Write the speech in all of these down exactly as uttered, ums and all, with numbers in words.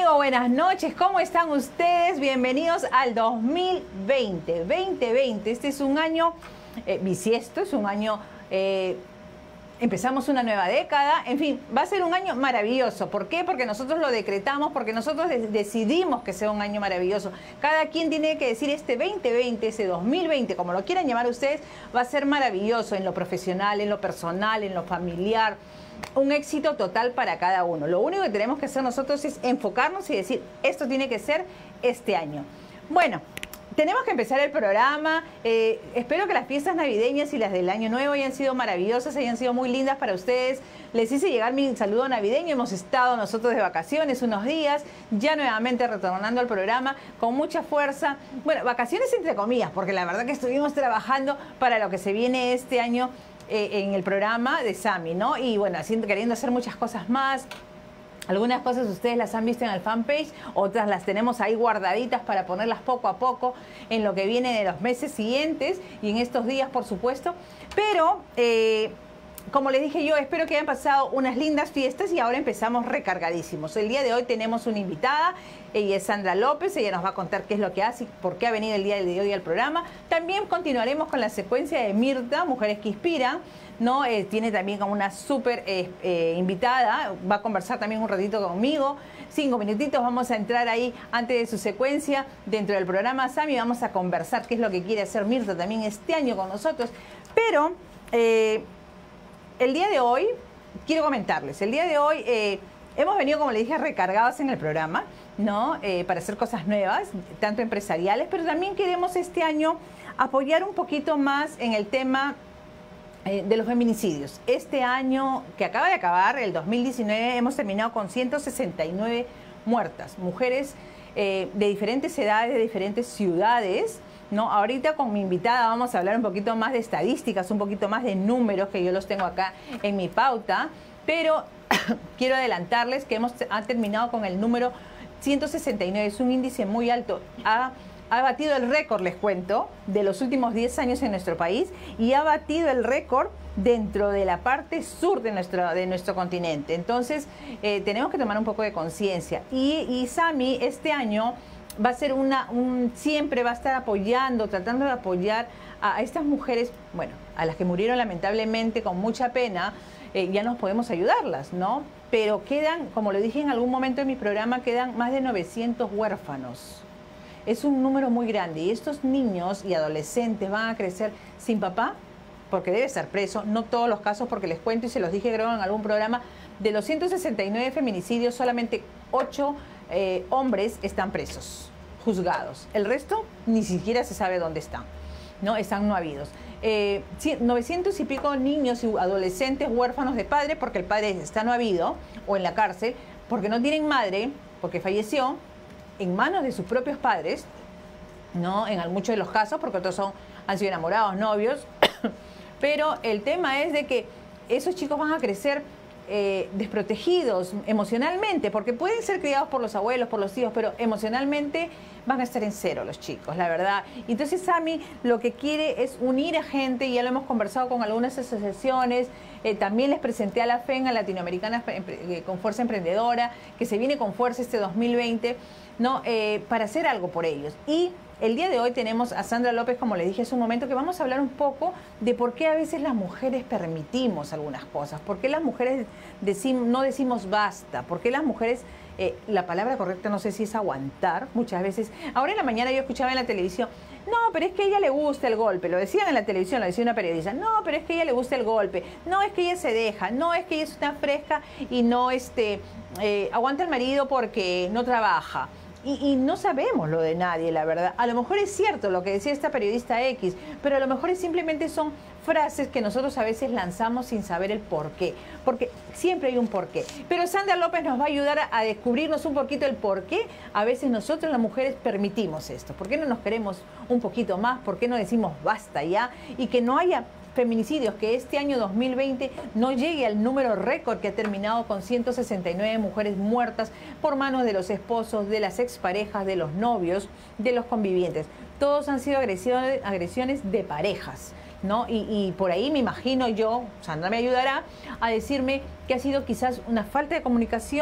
amigo? Buenas noches, ¿cómo están ustedes? Bienvenidos al dos mil veinte, veinte veinte. Este es un año eh, bisiesto, es un año... Eh, Empezamos una nueva década, en fin, va a ser un año maravilloso. ¿Por qué? Porque nosotros lo decretamos, porque nosotros de decidimos que sea un año maravilloso. Cada quien tiene que decir este veinte veinte, ese dos mil veinte, como lo quieran llamar ustedes, va a ser maravilloso en lo profesional, en lo personal, en lo familiar. Un éxito total para cada uno. Lo único que tenemos que hacer nosotros es enfocarnos y decir, esto tiene que ser este año. Bueno, tenemos que empezar el programa. Eh, espero que las fiestas navideñas y las del Año Nuevo hayan sido maravillosas, hayan sido muy lindas para ustedes. Les hice llegar mi saludo navideño. Hemos estado nosotros de vacaciones unos días, ya nuevamente retornando al programa con mucha fuerza. Bueno, vacaciones entre comillas, porque la verdad que estuvimos trabajando para lo que se viene este año eh, en el programa de Sami, ¿no? Y bueno, haciendo, queriendo hacer muchas cosas más. Algunas cosas ustedes las han visto en el fanpage, otras las tenemos ahí guardaditas para ponerlas poco a poco en lo que viene de los meses siguientes y en estos días, por supuesto. Pero, eh, como les dije yo, espero que hayan pasado unas lindas fiestas y ahora empezamos recargadísimos. El día de hoy tenemos una invitada, ella es Sandra López, ella nos va a contar qué es lo que hace y por qué ha venido el día de hoy al programa. También continuaremos con la secuencia de Mirta, Mujeres que Inspiran. ¿No? Eh, tiene también como una súper eh, eh, invitada, va a conversar también un ratito conmigo, cinco minutitos, vamos a entrar ahí antes de su secuencia dentro del programa Sami, vamos a conversar qué es lo que quiere hacer Mirta también este año con nosotros, pero eh, el día de hoy, quiero comentarles, el día de hoy eh, hemos venido, como les dije, recargados en el programa, ¿no? Eh, para hacer cosas nuevas, tanto empresariales, pero también queremos este año apoyar un poquito más en el tema Eh, de los feminicidios. Este año que acaba de acabar, el dos mil diecinueve, hemos terminado con ciento sesenta y nueve muertas, mujeres eh, de diferentes edades, de diferentes ciudades, ¿no? Ahorita con mi invitada vamos a hablar un poquito más de estadísticas, un poquito más de números, que yo los tengo acá en mi pauta, pero quiero adelantarles que hemos ha terminado con el número ciento sesenta y nueve, es un índice muy alto. Ha, Ha batido el récord, les cuento, de los últimos diez años en nuestro país y ha batido el récord dentro de la parte sur de nuestro, de nuestro continente. Entonces, eh, tenemos que tomar un poco de conciencia. Y, y Sami este año va a ser una, un, siempre va a estar apoyando, tratando de apoyar a, a estas mujeres, bueno, a las que murieron lamentablemente con mucha pena, eh, ya nos podemos ayudarlas, ¿no? Pero quedan, como lo dije en algún momento en mi programa, quedan más de novecientos huérfanos. Es un número muy grande y estos niños y adolescentes van a crecer sin papá porque debe estar preso. No todos los casos, porque les cuento y se los dije creo en algún programa, de los ciento sesenta y nueve feminicidios solamente ocho eh, hombres están presos, juzgados. El resto ni siquiera se sabe dónde están, ¿no? Están no habidos. Eh, novecientos y pico niños y adolescentes huérfanos de padre porque el padre está no habido o en la cárcel, porque no tienen madre, porque falleció, en manos de sus propios padres, ¿no? En muchos de los casos, porque otros son, han sido enamorados, novios, pero el tema es de que esos chicos van a crecer eh, desprotegidos emocionalmente, porque pueden ser criados por los abuelos, por los hijos, pero emocionalmente van a estar en cero los chicos, la verdad. Entonces Sami lo que quiere es unir a gente, y ya lo hemos conversado con algunas asociaciones, eh, también les presenté a la FEN, a Latinoamericana eh, con Fuerza Emprendedora, que se viene con fuerza este dos mil veinte, ¿no? Eh, para hacer algo por ellos. Y el día de hoy tenemos a Sandra López, como le dije hace un momento, que vamos a hablar un poco de por qué a veces las mujeres permitimos algunas cosas, por qué las mujeres decimos, no decimos basta, por qué las mujeres, eh, la palabra correcta no sé si es aguantar, muchas veces. Ahora en la mañana yo escuchaba en la televisión, no, pero es que a ella le gusta el golpe, lo decían en la televisión, lo decía una periodista, no, pero es que a ella le gusta el golpe, no, es que ella se deja, no, es que ella es una fresca y no este, eh, aguanta al marido porque no trabaja. Y, y no sabemos lo de nadie, la verdad. A lo mejor es cierto lo que decía esta periodista X, pero a lo mejor es simplemente son frases que nosotros a veces lanzamos sin saber el por qué. Porque siempre hay un por qué. Pero Sandra López nos va a ayudar a, a descubrirnos un poquito el por qué a veces nosotros las mujeres permitimos esto. ¿Por qué no nos queremos un poquito más? ¿Por qué no decimos basta ya? Y que no haya feminicidios, que este año dos mil veinte no llegue al número récord que ha terminado con ciento sesenta y nueve mujeres muertas por manos de los esposos, de las exparejas, de los novios, de los convivientes. Todos han sido agresiones, agresiones de parejas, ¿no? Y, y por ahí me imagino yo, Sandra me ayudará a decirme que ha sido quizás una falta de comunicación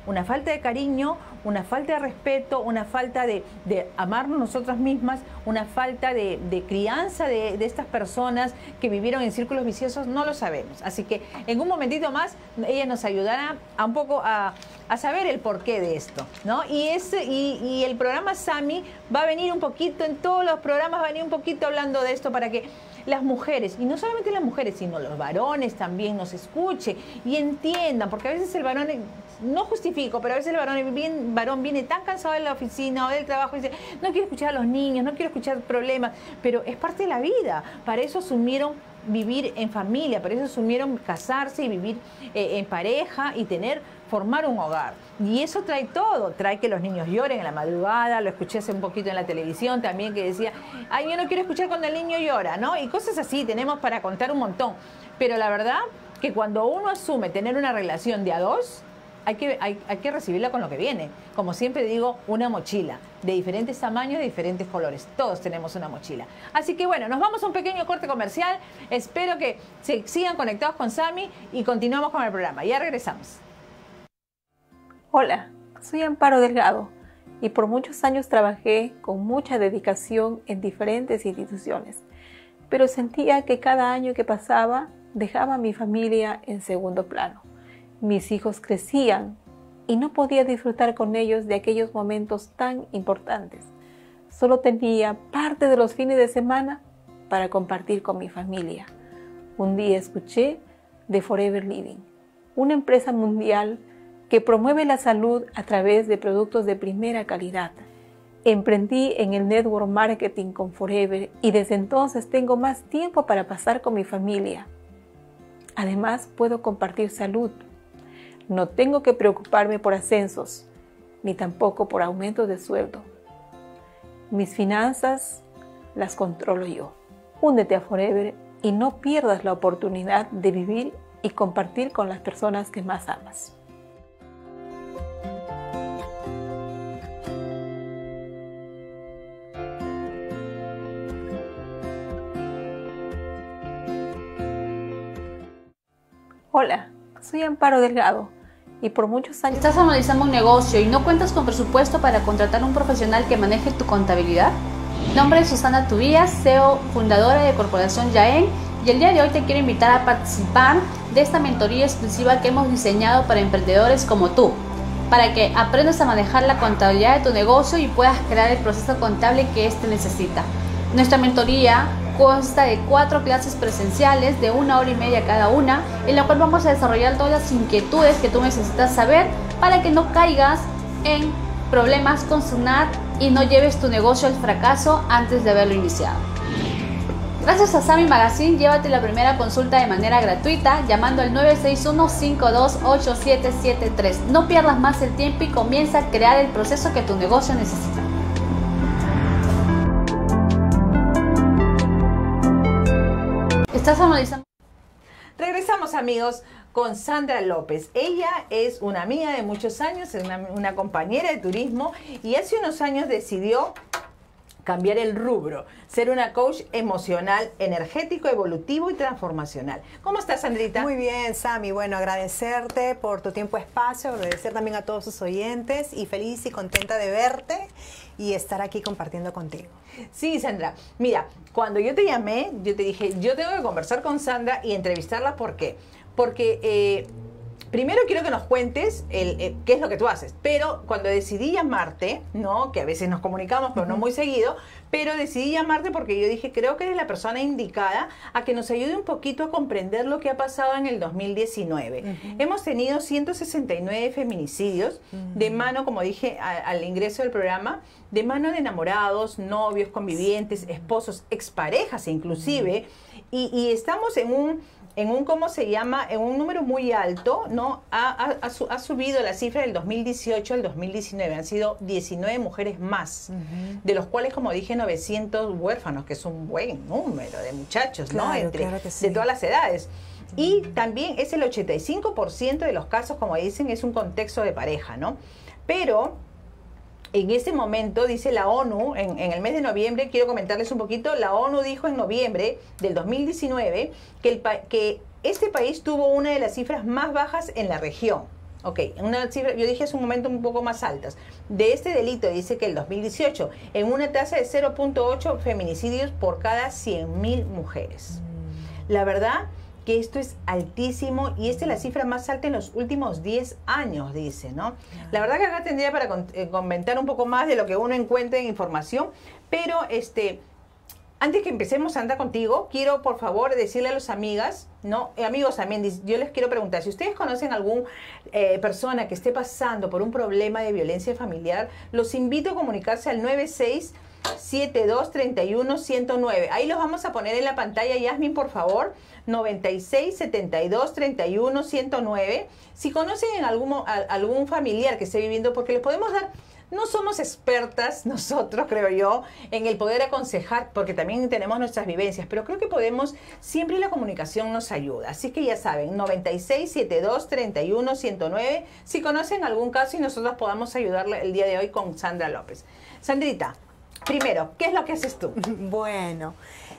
una falta de cariño, una falta de respeto, una falta de, de amarnos nosotras mismas, una falta de, de crianza de, de estas personas que vivieron en círculos viciosos, no lo sabemos. Así que en un momentito más ella nos ayudará a un poco a, a saber el porqué de esto, ¿no? Y, ese, y, y el programa Sami va a venir un poquito, en todos los programas va a venir un poquito hablando de esto para que las mujeres, y no solamente las mujeres, sino los varones también nos escuchen y entiendan, porque a veces el varón, no justifico, pero a veces el varón, bien, varón viene tan cansado de la oficina o del trabajo y dice, no quiero escuchar a los niños, no quiero escuchar problemas, pero es parte de la vida. Para eso asumieron vivir en familia, para eso asumieron casarse y vivir eh, en pareja y tener, formar un hogar. Y eso trae todo, trae que los niños lloren en la madrugada, lo escuché hace un poquito en la televisión también que decía, ay, yo no quiero escuchar cuando el niño llora, ¿no? Y cosas así, tenemos para contar un montón. Pero la verdad que cuando uno asume tener una relación de a dos, hay que, hay, hay que recibirla con lo que viene. Como siempre digo, una mochila de diferentes tamaños, de diferentes colores. Todos tenemos una mochila. Así que bueno, nos vamos a un pequeño corte comercial. Espero que se sigan conectados con Sami y continuamos con el programa. Ya regresamos. Hola, soy Amparo Delgado y por muchos años trabajé con mucha dedicación en diferentes instituciones, pero sentía que cada año que pasaba dejaba a mi familia en segundo plano. Mis hijos crecían y no podía disfrutar con ellos de aquellos momentos tan importantes. Solo tenía parte de los fines de semana para compartir con mi familia. Un día escuché de Forever Living, una empresa mundial que promueve la salud a través de productos de primera calidad. Emprendí en el network marketing con Forever y desde entonces tengo más tiempo para pasar con mi familia. Además, puedo compartir salud. No tengo que preocuparme por ascensos, ni tampoco por aumentos de sueldo. Mis finanzas las controlo yo. Únete a Forever y no pierdas la oportunidad de vivir y compartir con las personas que más amas. Hola, soy Amparo Delgado y por muchos años... ¿Estás analizando un negocio y no cuentas con presupuesto para contratar un profesional que maneje tu contabilidad? Mi nombre es Susana Tubías, C E O, fundadora de Corporación Yaén, y el día de hoy te quiero invitar a participar de esta mentoría exclusiva que hemos diseñado para emprendedores como tú, para que aprendas a manejar la contabilidad de tu negocio y puedas crear el proceso contable que éste necesita. Nuestra mentoría consta de cuatro clases presenciales de una hora y media cada una, en la cual vamos a desarrollar todas las inquietudes que tú necesitas saber para que no caigas en problemas con SUNAT y no lleves tu negocio al fracaso antes de haberlo iniciado. Gracias a Sami Magazine, llévate la primera consulta de manera gratuita llamando al nueve seis uno, cinco dos ocho, siete siete tres. No pierdas más el tiempo y comienza a crear el proceso que tu negocio necesita. ¿Estás analizando? Regresamos, amigos, con Sandra López. Ella es una amiga de muchos años, es una, una compañera de turismo y hace unos años decidió cambiar el rubro, ser una coach emocional, energético, evolutivo y transformacional. ¿Cómo estás, Sandrita? Muy bien, Sami. Bueno, agradecerte por tu tiempo y espacio, agradecer también a todos sus oyentes y feliz y contenta de verte y estar aquí compartiendo contigo. Sí, Sandra. Mira, cuando yo te llamé, yo te dije, yo tengo que conversar con Sandra y entrevistarla. ¿Por qué? Porque eh, primero quiero que nos cuentes el, el, qué es lo que tú haces. Pero cuando decidí llamarte, ¿no? Que a veces nos comunicamos, pero no muy seguido, pero decidí llamarte porque yo dije, creo que eres la persona indicada a que nos ayude un poquito a comprender lo que ha pasado en el dos mil diecinueve. Uh-huh. Hemos tenido ciento sesenta y nueve feminicidios uh-huh. de mano, como dije a, al ingreso del programa, de mano de enamorados, novios, convivientes, esposos, exparejas inclusive, uh-huh. y, y estamos en un... en un, ¿cómo se llama? En un número muy alto, ¿no? Ha, ha, ha, ha subido la cifra del dos mil dieciocho al dos mil diecinueve. Han sido diecinueve mujeres más, uh-huh. de los cuales, como dije, novecientos huérfanos, que es un buen número de muchachos, claro, ¿no? Entre, claro que sí. De todas las edades. Uh-huh. Y también es el ochenta y cinco por ciento de los casos, como dicen, es un contexto de pareja, ¿no? Pero... en ese momento, dice la ONU, en, en el mes de noviembre, quiero comentarles un poquito, la ONU dijo en noviembre del dos mil diecinueve que, el, que este país tuvo una de las cifras más bajas en la región. Ok, una cifra, yo dije hace un momento un poco más altas. De este delito dice que el dos mil dieciocho, en una tasa de cero punto ocho feminicidios por cada cien mil mujeres. Mm. La verdad que esto es altísimo y esta es la cifra más alta en los últimos diez años, dice, ¿no? La verdad que acá tendría para eh, comentar un poco más de lo que uno encuentra en información, pero este... Antes que empecemos, Sandra, contigo, quiero, por favor, decirle a las amigas, ¿no? Eh, amigos también, yo les quiero preguntar, si ustedes conocen a alguna eh, persona que esté pasando por un problema de violencia familiar, los invito a comunicarse al nueve seis siete dos, tres uno, uno cero nueve. Ahí los vamos a poner en la pantalla, Yasmin, por favor, noventa y seis, setenta y dos, treinta y uno, ciento nueve. Si conocen en algún, a, algún familiar que esté viviendo, porque les podemos dar... No somos expertas nosotros, creo yo, en el poder aconsejar, porque también tenemos nuestras vivencias, pero creo que podemos, siempre la comunicación nos ayuda. Así que ya saben, noventa y seis, setenta y dos, treinta y uno, ciento nueve, si conocen algún caso y nosotros podamos ayudarle el día de hoy con Sandra López. Sandrita, primero, ¿qué es lo que haces tú? Bueno,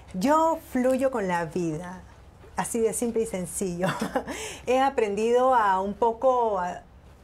yo fluyo con la vida, así de simple y sencillo. He aprendido a un poco... A,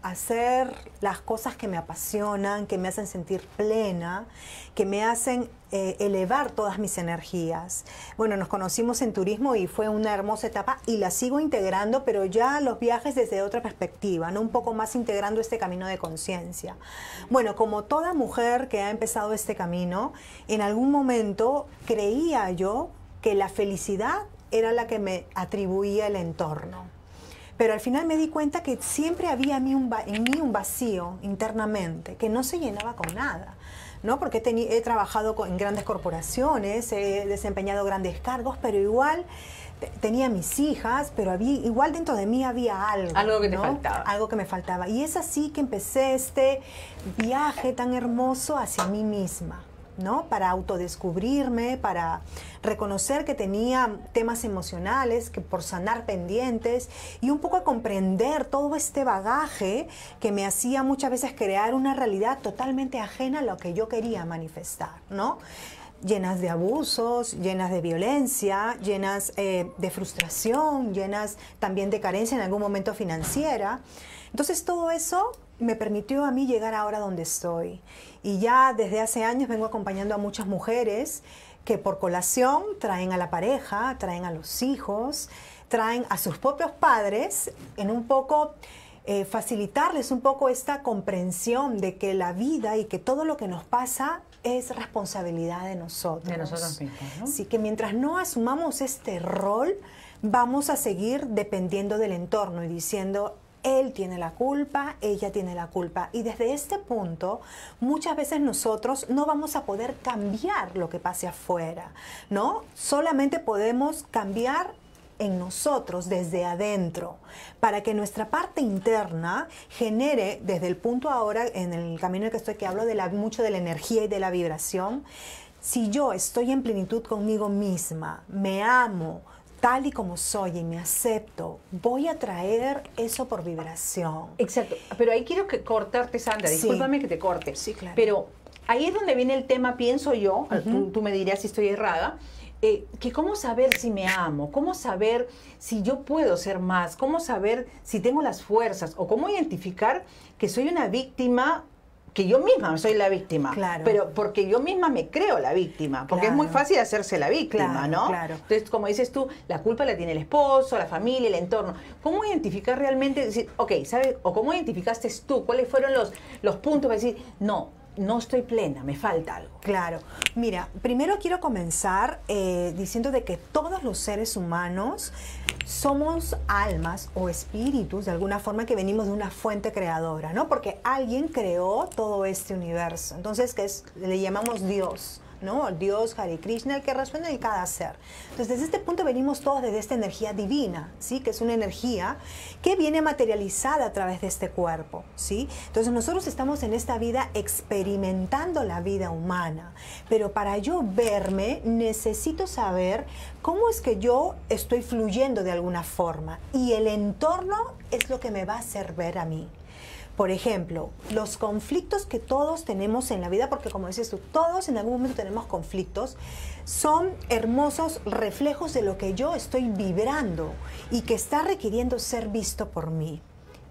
hacer las cosas que me apasionan, que me hacen sentir plena, que me hacen eh, elevar todas mis energías. Bueno, nos conocimos en turismo y fue una hermosa etapa y la sigo integrando, pero ya los viajes desde otra perspectiva, ¿no? Un poco más integrando este camino de conciencia. Bueno, como toda mujer que ha empezado este camino, en algún momento creía yo que la felicidad era la que me atribuía el entorno. Pero al final me di cuenta que siempre había en mí un, en mí un vacío internamente, que no se llenaba con nada, ¿no? Porque he, he trabajado con, en grandes corporaciones, he desempeñado grandes cargos, pero igual tenía mis hijas, pero había, igual dentro de mí había algo. Algo que te ¿no? faltaba. Algo que me faltaba. Y es así que empecé este viaje tan hermoso hacia mí misma, ¿no? Para autodescubrirme, para reconocer que tenía temas emocionales, que por sanar pendientes y un poco a comprender todo este bagaje que me hacía muchas veces crear una realidad totalmente ajena a lo que yo quería manifestar, ¿no? Llenas de abusos, llenas de violencia, llenas eh, de frustración, llenas también de carencia en algún momento financiera. Entonces todo eso me permitió a mí llegar ahora donde estoy. Y ya desde hace años vengo acompañando a muchas mujeres que por colación traen a la pareja, traen a los hijos, traen a sus propios padres en un poco eh, facilitarles un poco esta comprensión de que la vida y que todo lo que nos pasa es responsabilidad de nosotros. De nosotros mismos, ¿no? Así que mientras no asumamos este rol, vamos a seguir dependiendo del entorno y diciendo... Él tiene la culpa, ella tiene la culpa. Y desde este punto, muchas veces nosotros no vamos a poder cambiar lo que pase afuera, ¿no? Solamente podemos cambiar en nosotros, desde adentro, para que nuestra parte interna genere, desde el punto ahora, en el camino en el que estoy, que hablo de la, mucho de la energía y de la vibración, si yo estoy en plenitud conmigo misma, me amo, tal y como soy y me acepto, voy a traer eso por vibración. Exacto, pero ahí quiero que cortarte, Sandra, Sí. discúlpame que te corte. Sí, claro. Pero ahí es donde viene el tema, pienso yo, Uh-huh. tú, tú me dirás si estoy errada, eh, que cómo saber si me amo, cómo saber si yo puedo ser más, cómo saber si tengo las fuerzas, o cómo identificar que soy una víctima, que yo misma soy la víctima, Claro. pero porque yo misma me creo la víctima, porque Claro. es muy fácil hacerse la víctima, Claro, ¿no? claro. Entonces, como dices tú, la culpa la tiene el esposo, la familia, el entorno. ¿Cómo identificar realmente, decir, ok, ¿sabes? O cómo identificaste tú, cuáles fueron los, los puntos para decir, no, no estoy plena, me falta algo? Claro. Mira, primero quiero comenzar eh, diciendo de que todos los seres humanos somos almas o espíritus, de alguna forma, que venimos de una fuente creadora, ¿no? Porque alguien creó todo este universo. Entonces, que es, le llamamos Dios, ¿no? Dios, Hare Krishna, el que resuena en cada ser. Entonces, desde este punto venimos todos desde esta energía divina, ¿sí? Que es una energía que viene materializada a través de este cuerpo, ¿sí? Entonces, nosotros estamos en esta vida experimentando la vida humana, pero para yo verme, necesito saber cómo es que yo estoy fluyendo de alguna forma, y el entorno es lo que me va a hacer ver a mí. Por ejemplo, los conflictos que todos tenemos en la vida, porque como dices tú, todos en algún momento tenemos conflictos, son hermosos reflejos de lo que yo estoy vibrando y que está requiriendo ser visto por mí.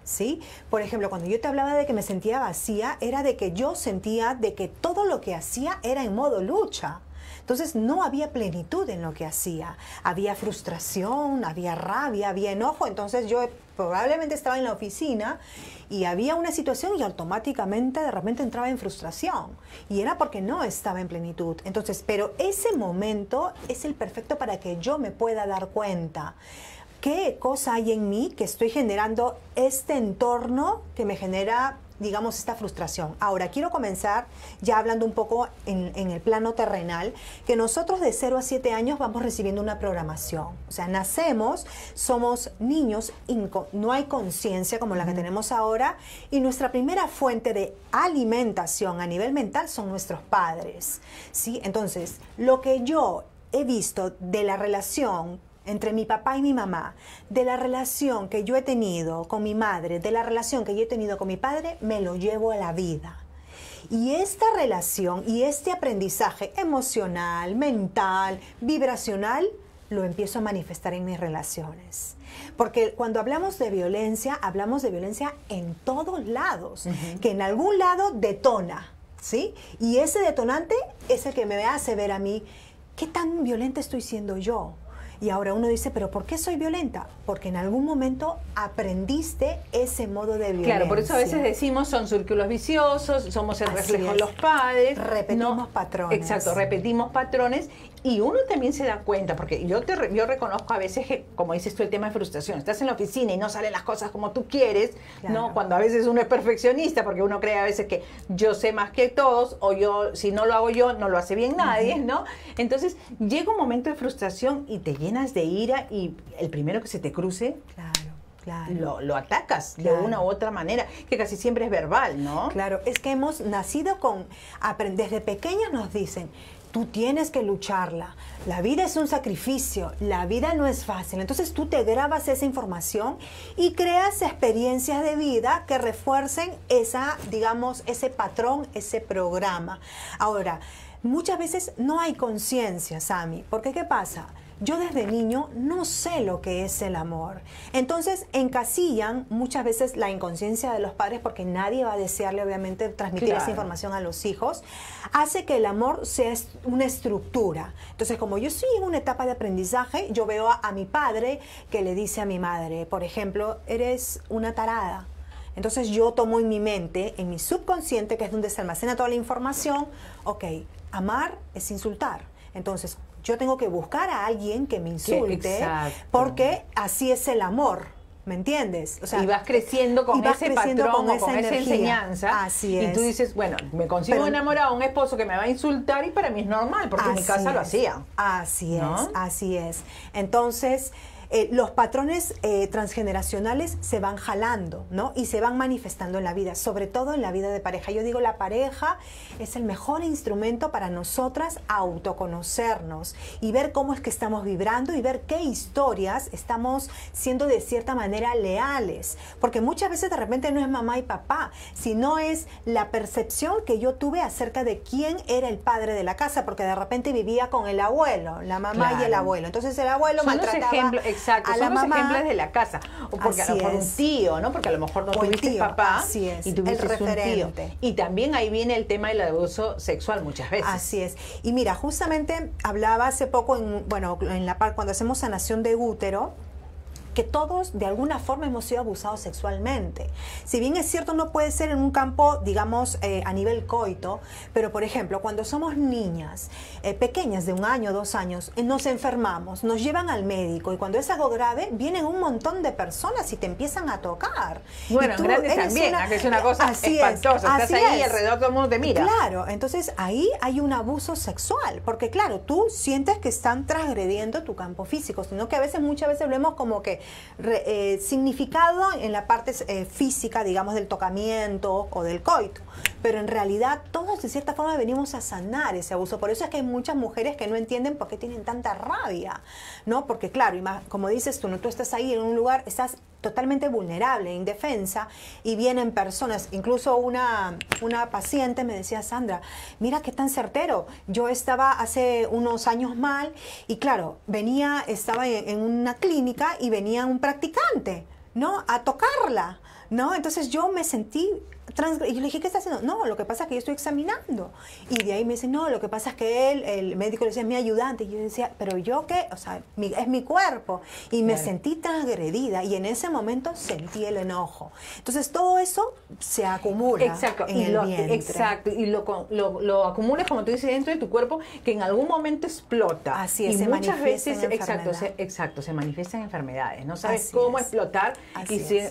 ¿sí? Por ejemplo, cuando yo te hablaba de que me sentía vacía, era de que yo sentía de que todo lo que hacía era en modo lucha. Entonces no había plenitud en lo que hacía. Había frustración, había rabia, había enojo. Entonces yo probablemente estaba en la oficina y había una situación y automáticamente de repente entraba en frustración. Y era porque no estaba en plenitud. Entonces, pero ese momento es el perfecto para que yo me pueda dar cuenta. ¿Qué cosa hay en mí que estoy generando este entorno que me genera, digamos, esta frustración? Ahora, quiero comenzar ya hablando un poco en, en el plano terrenal, que nosotros de cero a siete años vamos recibiendo una programación. O sea, nacemos, somos niños, no hay conciencia como la que tenemos ahora, y nuestra primera fuente de alimentación a nivel mental son nuestros padres, ¿sí? Entonces, lo que yo he visto de la relación entre mi papá y mi mamá, de la relación que yo he tenido con mi madre, de la relación que yo he tenido con mi padre, me lo llevo a la vida. Y esta relación y este aprendizaje emocional, mental, vibracional, lo empiezo a manifestar en mis relaciones. Porque cuando hablamos de violencia, hablamos de violencia en todos lados, uh-huh. que en algún lado detona, ¿sí? Y ese detonante es el que me hace ver a mí, ¿qué tan violenta estoy siendo yo? Y ahora uno dice, ¿pero por qué soy violenta? Porque en algún momento aprendiste ese modo de violencia. Claro, por eso a veces decimos son círculos viciosos, somos el reflejo de los padres. Repetimos no, patrones. Exacto, repetimos patrones. Y uno también se da cuenta, porque yo, te, yo reconozco a veces que, como dices tú, el tema de frustración. Estás en la oficina y no salen las cosas como tú quieres, claro. ¿no? Cuando a veces uno es perfeccionista, porque uno cree a veces que yo sé más que todos, o yo, si no lo hago yo, no lo hace bien nadie, uh-huh. ¿no? Entonces, llega un momento de frustración y te llenas de ira y el primero que se te cruce, claro. Claro. Lo, lo atacas claro. de una u otra manera, que casi siempre es verbal, ¿no? Claro, es que hemos nacido con, desde pequeños nos dicen, tú tienes que lucharla, la vida es un sacrificio, la vida no es fácil. Entonces tú te grabas esa información y creas experiencias de vida que refuercen esa, digamos, ese patrón, ese programa. Ahora, muchas veces no hay conciencia, Sami, porque ¿qué pasa? Yo desde niño no sé lo que es el amor. Entonces encasillan muchas veces la inconsciencia de los padres, porque nadie va a desearle obviamente transmitir claro. esa información a los hijos. Hace que el amor sea una estructura. Entonces, como yo estoy en una etapa de aprendizaje, yo veo a, a mi padre que le dice a mi madre, por ejemplo, eres una tarada. Entonces yo tomo en mi mente, en mi subconsciente, que es donde se almacena toda la información, ok, amar es insultar. Entonces, yo tengo que buscar a alguien que me insulte, porque así es el amor, ¿me entiendes? O sea, y vas creciendo con vas ese creciendo patrón con o con esa, esa enseñanza. Así es. Y tú dices, bueno, me consigo Pero, enamorado a un esposo que me va a insultar y para mí es normal, porque en mi casa es, lo hacía. Así ¿no? es, así es. Entonces, eh, los patrones eh, transgeneracionales se van jalando, ¿no? Y se van manifestando en la vida, sobre todo en la vida de pareja. Yo digo, la pareja es el mejor instrumento para nosotras autoconocernos y ver cómo es que estamos vibrando y ver qué historias estamos siendo de cierta manera leales. Porque muchas veces de repente no es mamá y papá, sino es la percepción que yo tuve acerca de quién era el padre de la casa, porque de repente vivía con el abuelo, la mamá claro. y el abuelo. Entonces el abuelo Son maltrataba ejemplos, exacto, a son la los mamá. ejemplos de la casa. O porque a lo mejor un tío, ¿no? Porque a lo mejor no o tuviste tío, papá así es, y tuviste el referente. un tío. Y también ahí viene el tema del abuso sexual muchas veces. Así es. Y mira, justamente hablaba hace poco, en, bueno, en la par, cuando hacemos sanación de útero, que todos de alguna forma hemos sido abusados sexualmente. Si bien es cierto, no puede ser en un campo, digamos, eh, a nivel coito, pero por ejemplo, cuando somos niñas eh, pequeñas de un año, dos años, eh, nos enfermamos, nos llevan al médico y cuando es algo grave, vienen un montón de personas y te empiezan a tocar. Bueno, en grandes también, una, que es una cosa así espantosa. Es, Estás ahí y alrededor todo el mundo te mira. Claro, entonces ahí hay un abuso sexual, porque claro, tú sientes que están transgrediendo tu campo físico, sino que a veces, muchas veces vemos como que Re, eh, significado en la parte eh, física, digamos, del tocamiento o del coito, pero en realidad todos de cierta forma venimos a sanar ese abuso. Por eso es que hay muchas mujeres que no entienden por qué tienen tanta rabia, ¿no? Porque claro, y más, como dices tú, ¿no? Tú estás ahí en un lugar, estás totalmente vulnerable, indefensa, y vienen personas, incluso una, una paciente me decía, Sandra, mira qué tan certero, yo estaba hace unos años mal, y claro, venía, estaba en, en una clínica y venía un practicante, ¿no? A tocarla, ¿no? Entonces yo me sentí transgre- y yo le dije, ¿qué está haciendo? No, lo que pasa es que yo estoy examinando. Y de ahí me dice, no, lo que pasa es que él, el médico le decía, es mi ayudante. Y yo decía, ¿pero yo qué? O sea, mi- es mi cuerpo. Y me Claro. sentí transgredida y en ese momento sentí el enojo. Entonces todo eso se acumula Exacto, en y el lo, vientre. exacto, y lo, con- lo, lo acumulas, como tú dices, dentro de tu cuerpo, que en algún momento explota. Así es, y se muchas manifiesta veces, en exacto, enfermedad. se, exacto, se manifiestan enfermedades. No sabes Así cómo es. explotar Así y, se- es.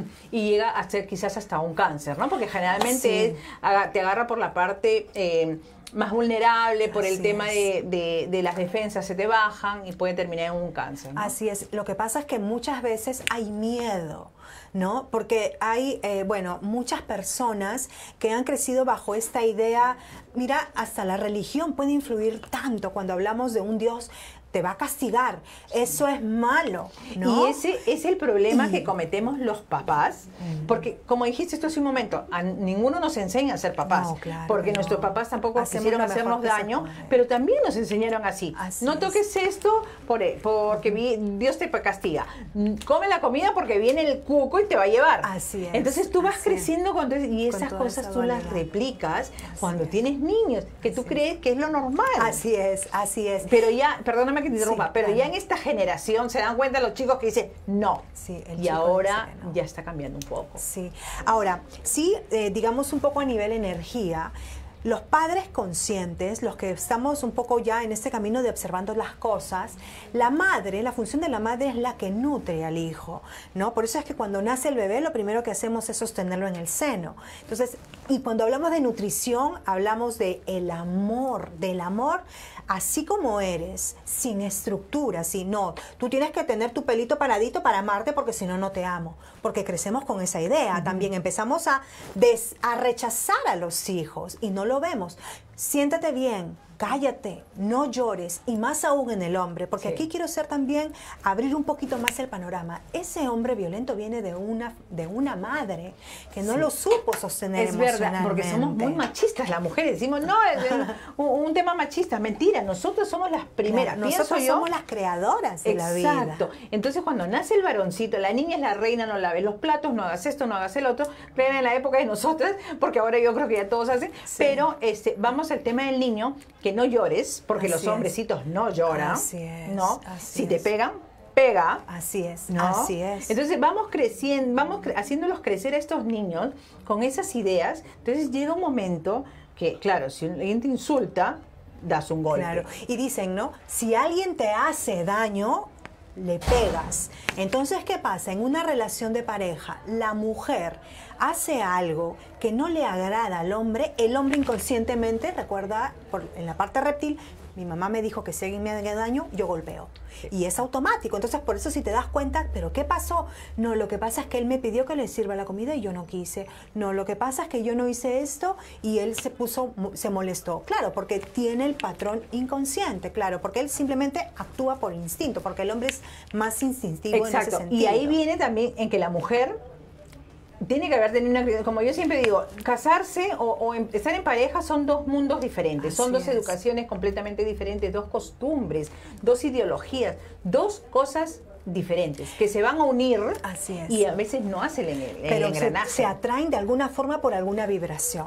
y llega a ser quizás hasta un cáncer, ¿no? Porque generalmente Sí. es- aga- te agarra por la parte eh, más vulnerable, por el Así tema es. de, de- de las defensas se te bajan y puede terminar en un cáncer, ¿no? Así es. Lo que pasa es que muchas veces hay miedo, ¿no? Porque hay, eh, bueno, muchas personas que han crecido bajo esta idea. Mira, hasta la religión puede influir tanto cuando hablamos de un Dios te va a castigar. Eso es malo, ¿no? Y ese es el problema Y- que cometemos los papás, porque como dijiste esto hace un momento, a ninguno nos enseña a ser papás, No, claro porque que nuestros no. papás tampoco Hacemos quisieron lo mejor hacernos que se daño, puede. pero también nos enseñaron así. Así no es. toques esto por- porque vi- Dios te castiga. Come la comida porque viene el cuco y te va a llevar. Así es, Entonces tú vas así es. creciendo con todo eso, y Con esas toda cosas esa tú las dualidad. replicas Así cuando es. tienes niños, que tú Así es. crees que es lo normal. Así es, así es. Pero ya, perdóname que te interrumpa, Sí, pero dale. ya en esta generación se dan cuenta los chicos que dicen no. Sí, el y chico ahora dice que no. ya está cambiando un poco. Sí. Ahora, sí, eh, digamos un poco a nivel energía, los padres conscientes, los que estamos un poco ya en este camino de observando las cosas, la madre, la función de la madre es la que nutre al hijo, ¿no? Por eso es que cuando nace el bebé, lo primero que hacemos es sostenerlo en el seno. Entonces, y cuando hablamos de nutrición, hablamos de el amor, del amor así como eres, sin estructura, sin no. Tú tienes que tener tu pelito paradito para amarte porque si no, no te amo. Porque crecemos con esa idea. También empezamos a, des- a rechazar a los hijos y no lo vemos. Siéntate bien, cállate, no llores, y más aún en el hombre, porque Sí. aquí quiero ser también, abrir un poquito más el panorama. Ese hombre violento viene de una, de una madre que no Sí. lo supo sostener Es verdad, porque somos muy emocionalmente. machistas las mujeres. Decimos, no, es un, un tema machista. Mentira, nosotros somos las primeras. Claro, Pienso nosotros yo- somos las creadoras de la vida. Exacto. Entonces, cuando nace el varoncito, la niña es la reina, no laves los platos, no hagas esto, no hagas el otro. Pero en la época de nosotras, porque ahora yo creo que ya todos hacen. Sí. Pero este, vamos al tema del niño, que no llores, porque Así los es. hombrecitos no lloran. Así es, ¿no? así Si te es. pegan, pega. Así es, ¿no? así es. Entonces vamos creciendo, vamos cre- haciéndolos crecer a estos niños con esas ideas. Entonces llega un momento que, claro, si alguien te insulta, das un golpe. Claro. Y dicen, ¿no? Si alguien te hace daño, le pegas. Entonces, ¿qué pasa? En una relación de pareja, la mujer hace algo que no le agrada al hombre, el hombre inconscientemente, recuerda, por, en la parte reptil, mi mamá me dijo que si alguien me haga daño, yo golpeo. Y es automático. Entonces, por eso si te das cuenta, ¿pero qué pasó? No, lo que pasa es que él me pidió que le sirva la comida y yo no quise. No, lo que pasa es que yo no hice esto y él se puso, se molestó. Claro, porque tiene el patrón inconsciente, claro, porque él simplemente actúa por instinto, porque el hombre es más instintivo en ese Exacto. sentido. Y ahí viene también en que la mujer tiene que haber tenido una, como yo siempre digo, casarse o, o em- estar en pareja son dos mundos diferentes, son Así dos es. educaciones completamente diferentes, dos costumbres, dos ideologías, dos cosas diferentes que se van a unir. Así es. Y a veces no hacen el, el Pero se, engranaje. se atraen de alguna forma por alguna vibración.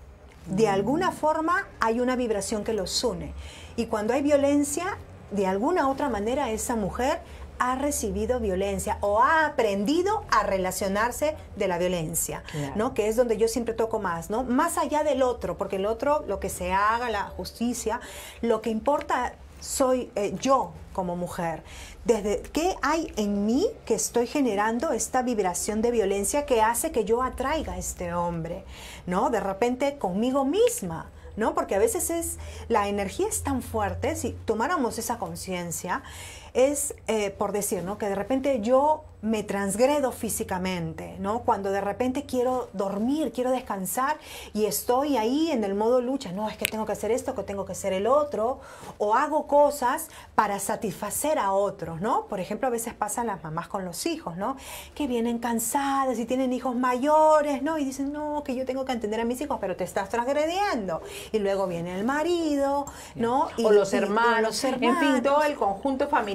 De alguna forma hay una vibración que los une. Y cuando hay violencia, de alguna otra manera esa mujer ha recibido violencia o ha aprendido a relacionarse de la violencia, Claro. ¿no? Que es donde yo siempre toco más, ¿no? Más allá del otro, porque el otro, lo que se haga, la justicia, lo que importa soy eh, yo como mujer. Desde qué hay en mí que estoy generando esta vibración de violencia que hace que yo atraiga a este hombre, ¿no? De repente conmigo misma, ¿no? Porque a veces es, la energía es tan fuerte, si tomáramos esa conciencia, es eh, por decir, ¿no? Que de repente yo me transgredo físicamente, ¿no? Cuando de repente quiero dormir, quiero descansar y estoy ahí en el modo lucha, no, es que tengo que hacer esto, que tengo que hacer el otro, o hago cosas para satisfacer a otros, ¿no? Por ejemplo, a veces pasan las mamás con los hijos, ¿no? Que vienen cansadas y tienen hijos mayores, ¿no? Y dicen, no, que yo tengo que atender a mis hijos, pero te estás transgrediendo. Y luego viene el marido, ¿no? Y, o los y- y hermanos, los en fin, hermanos. todo el conjunto familiar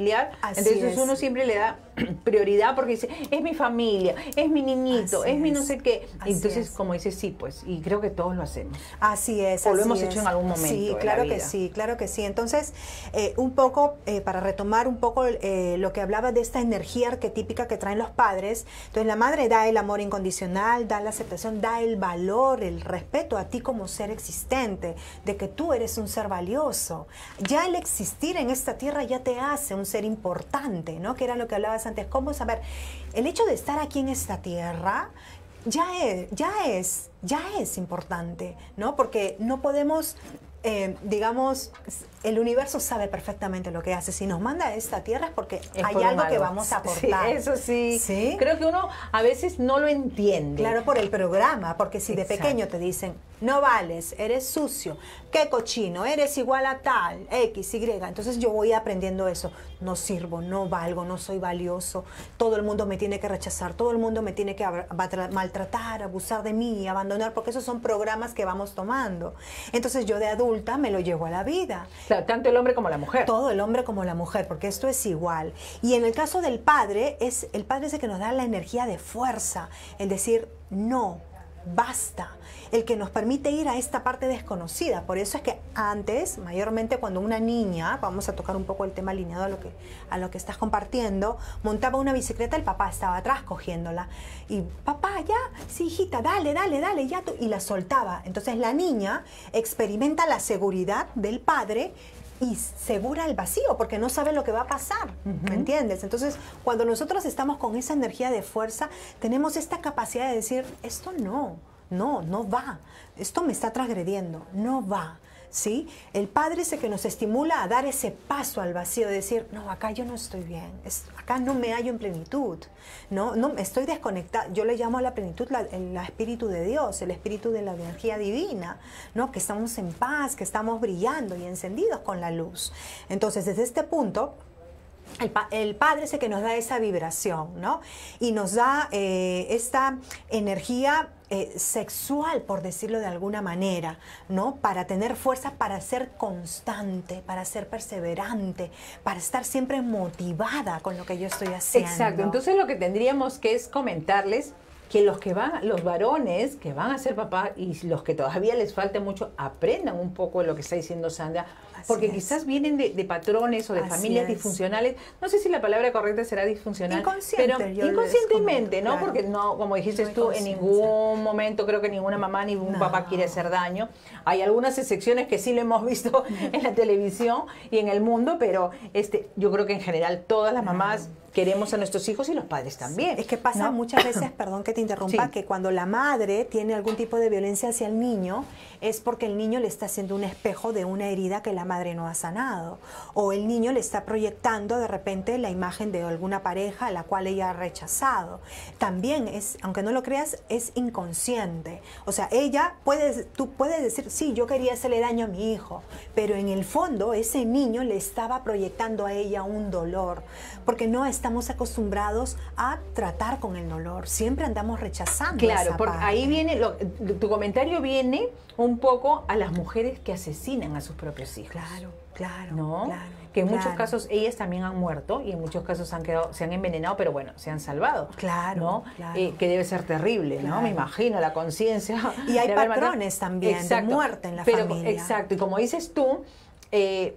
familiar, Así entonces es. uno siempre le da prioridad porque dice, es mi familia, es mi niñito, Así es mi no es. sé qué. Así Entonces, es. como dices, sí, pues, y creo que todos lo hacemos. Así es. O lo así hemos es. hecho en algún momento Sí, de la claro que vida. sí, claro que sí. Entonces, eh, un poco, eh, para retomar un poco eh, lo que hablaba de esta energía arquetípica que traen los padres, entonces la madre da el amor incondicional, da la aceptación, da el valor, el respeto a ti como ser existente, de que tú eres un ser valioso. Ya el existir en esta tierra ya te hace un ser importante, ¿no? Que era lo que hablabas antes. ¿Cómo saber? El hecho de estar aquí en esta tierra ya es, ya es, ya es importante, ¿no? Porque no podemos, eh, digamos, el universo sabe perfectamente lo que hace. Si nos manda a esta tierra es porque Es hay por algo un que vamos a Sí, aportar. eso sí. ¿Sí? Creo que uno a veces no lo entiende. Claro, por el programa, porque si de Exacto. pequeño te dicen, no vales, eres sucio, qué cochino, eres igual a tal, X, Y, entonces yo voy aprendiendo eso, no sirvo, no valgo, no soy valioso, todo el mundo me tiene que rechazar, todo el mundo me tiene que ab- abatra- maltratar, abusar de mí, abandonar, porque esos son programas que vamos tomando. Entonces yo de adulta me lo llevo a la vida. Claro, tanto el hombre como la mujer. Todo el hombre como la mujer, porque esto es igual. Y en el caso del padre, es el padre es el que nos da la energía de fuerza, el decir no, basta, el que nos permite ir a esta parte desconocida. Por eso es que antes, mayormente cuando una niña, vamos a tocar un poco el tema alineado a lo que, a lo que estás compartiendo, montaba una bicicleta, el papá estaba atrás cogiéndola. Y papá, ya, sí, hijita, dale, dale, dale, ya tú. Y la soltaba. Entonces la niña experimenta la seguridad del padre y segura el vacío, porque no sabe lo que va a pasar, ¿me entiendes? Entonces, cuando nosotros estamos con esa energía de fuerza, tenemos esta capacidad de decir, esto no, no, no va, esto me está transgrediendo, no va, ¿sí? El padre es el que nos estimula a dar ese paso al vacío, de decir, no, acá yo no estoy bien, es, acá no me hallo en plenitud, no, no, estoy desconectada. Yo le llamo a la plenitud la, el la espíritu de Dios, el espíritu de la energía divina, ¿no? Que estamos en paz, que estamos brillando y encendidos con la luz. Entonces, desde este punto, El, pa el Padre es el que nos da esa vibración, ¿no? Y nos da eh, esta energía eh, sexual, por decirlo de alguna manera, ¿no? Para tener fuerza, para ser constante, para ser perseverante, para estar siempre motivada con lo que yo estoy haciendo. Exacto. Entonces lo que tendríamos que es comentarles que los que van, los varones que van a ser papás y los que todavía les falte mucho, aprendan un poco de lo que está diciendo Sandra, porque es. quizás vienen de, de patrones o de Así familias es. disfuncionales. No sé si la palabra correcta será disfuncional, Inconsciente, pero yo les inconscientemente, comento, ¿no? claro. Porque no, como dijiste No hay tú, en conciencia. ningún momento creo que ninguna mamá ni ningún No. papá quiere hacer daño. Hay algunas excepciones que sí lo hemos visto en la televisión y en el mundo, pero este, yo creo que en general todas las mamás queremos a nuestros hijos y los padres también. Es que pasa ¿no? muchas veces, perdón que te interrumpa, Sí. que cuando la madre tiene algún tipo de violencia hacia el niño, es porque el niño le está haciendo un espejo de una herida que la madre no ha sanado. O el niño le está proyectando de repente la imagen de alguna pareja a la cual ella ha rechazado. También es, aunque no lo creas, es inconsciente. O sea, ella puede, tú puedes decir, sí, yo quería hacerle daño a mi hijo, pero en el fondo ese niño le estaba proyectando a ella un dolor, porque no estamos acostumbrados a tratar con el dolor. Siempre andamos rechazando Claro, esa porque parte. ahí viene, lo- tu comentario viene un poco a las mujeres que asesinan a sus propios hijos. Claro, claro, ¿No? claro, que en claro. muchos casos ellas también han muerto y en muchos casos han quedado, se han envenenado, pero bueno, se han salvado. Claro, ¿no? claro. Eh, que debe ser terrible, Claro. ¿no? Me imagino la conciencia. Y hay de haber matado. patrones también de muerte en la pero, familia. Exacto, y como dices tú, eh,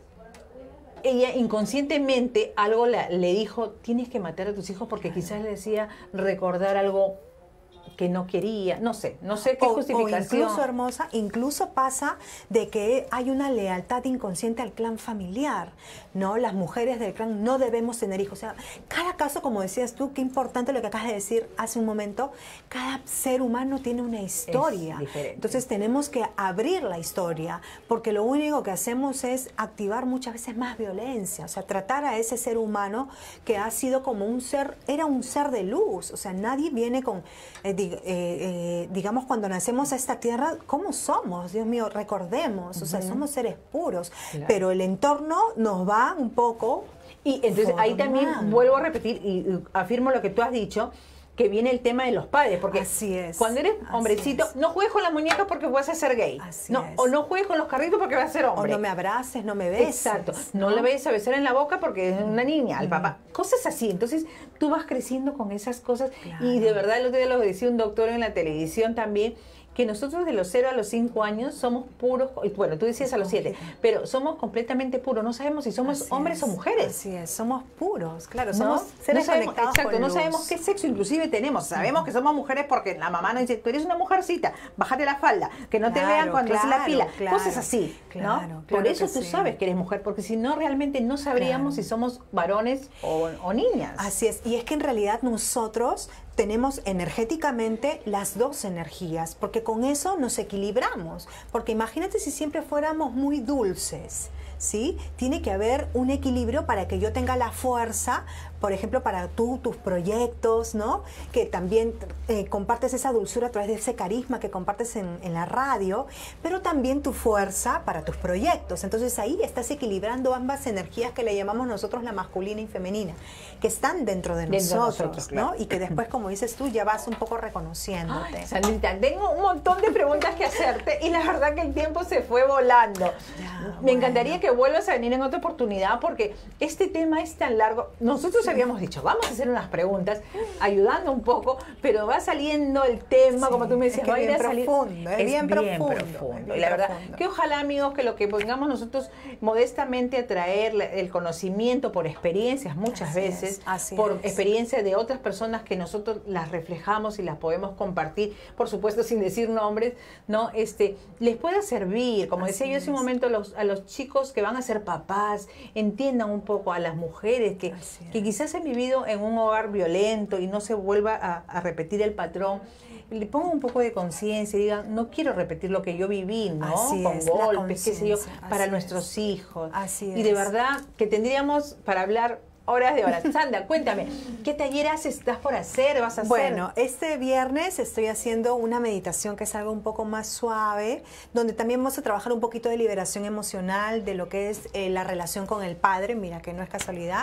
ella inconscientemente algo la- le dijo, tienes que matar a tus hijos porque quizás le decía recordar algo que no quería, no sé, no sé qué O- justificación. O incluso, hermosa, incluso pasa de que hay una lealtad inconsciente al clan familiar, ¿no? Las mujeres del clan no debemos tener hijos. O sea, cada caso, como decías tú, qué importante lo que acabas de decir hace un momento, cada ser humano tiene una historia. diferente. Entonces tenemos que abrir la historia, porque lo único que hacemos es activar muchas veces más violencia, o sea, tratar a ese ser humano que ha sido como un ser, era un ser de luz, o sea, nadie viene con... eh, di- eh, eh, digamos, cuando nacemos a esta tierra, ¿cómo somos? Dios mío, recordemos, o sea, somos seres puros, Claro. pero el entorno nos va un poco... Y entonces ahí también formando. vuelvo a repetir y, y afirmo lo que tú has dicho, que viene el tema de los padres, porque así es, cuando eres hombrecito, es. no juegues con las muñecas porque vas a ser gay, así no, es. o no juegues con los carritos porque vas a ser hombre. O no me abraces, no me beses. Exacto, no, no le vayas a besar en la boca porque es una niña, al papá, cosas así. Entonces tú vas creciendo con esas cosas, claro. Y de verdad el otro día lo decía un doctor en la televisión también, que nosotros de los cero a los cinco años somos puros, bueno, tú decías a los siete, pero somos completamente puros, no sabemos si somos así hombres es, o mujeres. Así es, somos puros, claro, ¿no? somos seres no sabemos, conectados exacto, con no luz. sabemos qué sexo inclusive tenemos, sabemos que somos mujeres porque la mamá nos dice, tú eres una mujercita, bájate la falda, que no claro, te vean cuando claro, haces la pila, claro, cosas así, claro, ¿no? claro Por eso tú sí. sabes que eres mujer, porque si no realmente no sabríamos claro. si somos varones o, o niñas. Así es, y es que en realidad nosotros tenemos energéticamente las dos energías, porque con eso nos equilibramos, porque imagínate si siempre fuéramos muy dulces, ¿sí? Tiene que haber un equilibrio para que yo tenga la fuerza, por ejemplo, para tú, tus proyectos, ¿no? Que también eh, compartes esa dulzura a través de ese carisma que compartes en, en la radio, pero también tu fuerza para tus proyectos. Entonces ahí estás equilibrando ambas energías que le llamamos nosotros la masculina y femenina, que están dentro de dentro nosotros, de nosotros, claro. ¿no? Y que después, como dices tú, ya vas un poco reconociéndote. Ay, Sandrita, tengo un montón de preguntas que hacerte y la verdad que el tiempo se fue volando. Ya, Me bueno. encantaría que vuelvas a venir en otra oportunidad porque este tema es tan largo. Nosotros habíamos dicho, vamos a hacer unas preguntas, ayudando un poco, pero va saliendo el tema, sí, como tú me decías, es que va a ir bien a salir. Profundo, es, es bien, bien profundo. profundo. Es bien y la verdad, profundo. que ojalá, amigos, que lo que pongamos nosotros modestamente a traer el conocimiento por experiencias muchas así veces, es, así por es. experiencias de otras personas que nosotros las reflejamos y las podemos compartir, por supuesto sin decir nombres, ¿no? Este, les pueda servir, como así decía yo hace un momento, los, a los chicos que van a ser papás, entiendan un poco a las mujeres que, que quizás han vivido en un hogar violento y no se vuelva a, a repetir el patrón, le pongan un poco de conciencia y digan, no quiero repetir lo que yo viví, ¿no? Así Con es, golpes, qué sé yo, para así nuestros es. hijos. Así y de es. verdad que tendríamos para hablar horas de horas. Sandra, cuéntame, ¿qué taller haces? ¿Estás por hacer? ¿Vas a hacer? Bueno, este viernes estoy haciendo una meditación que es algo un poco más suave, donde también vamos a trabajar un poquito de liberación emocional, de lo que es eh, la relación con el padre, mira que no es casualidad.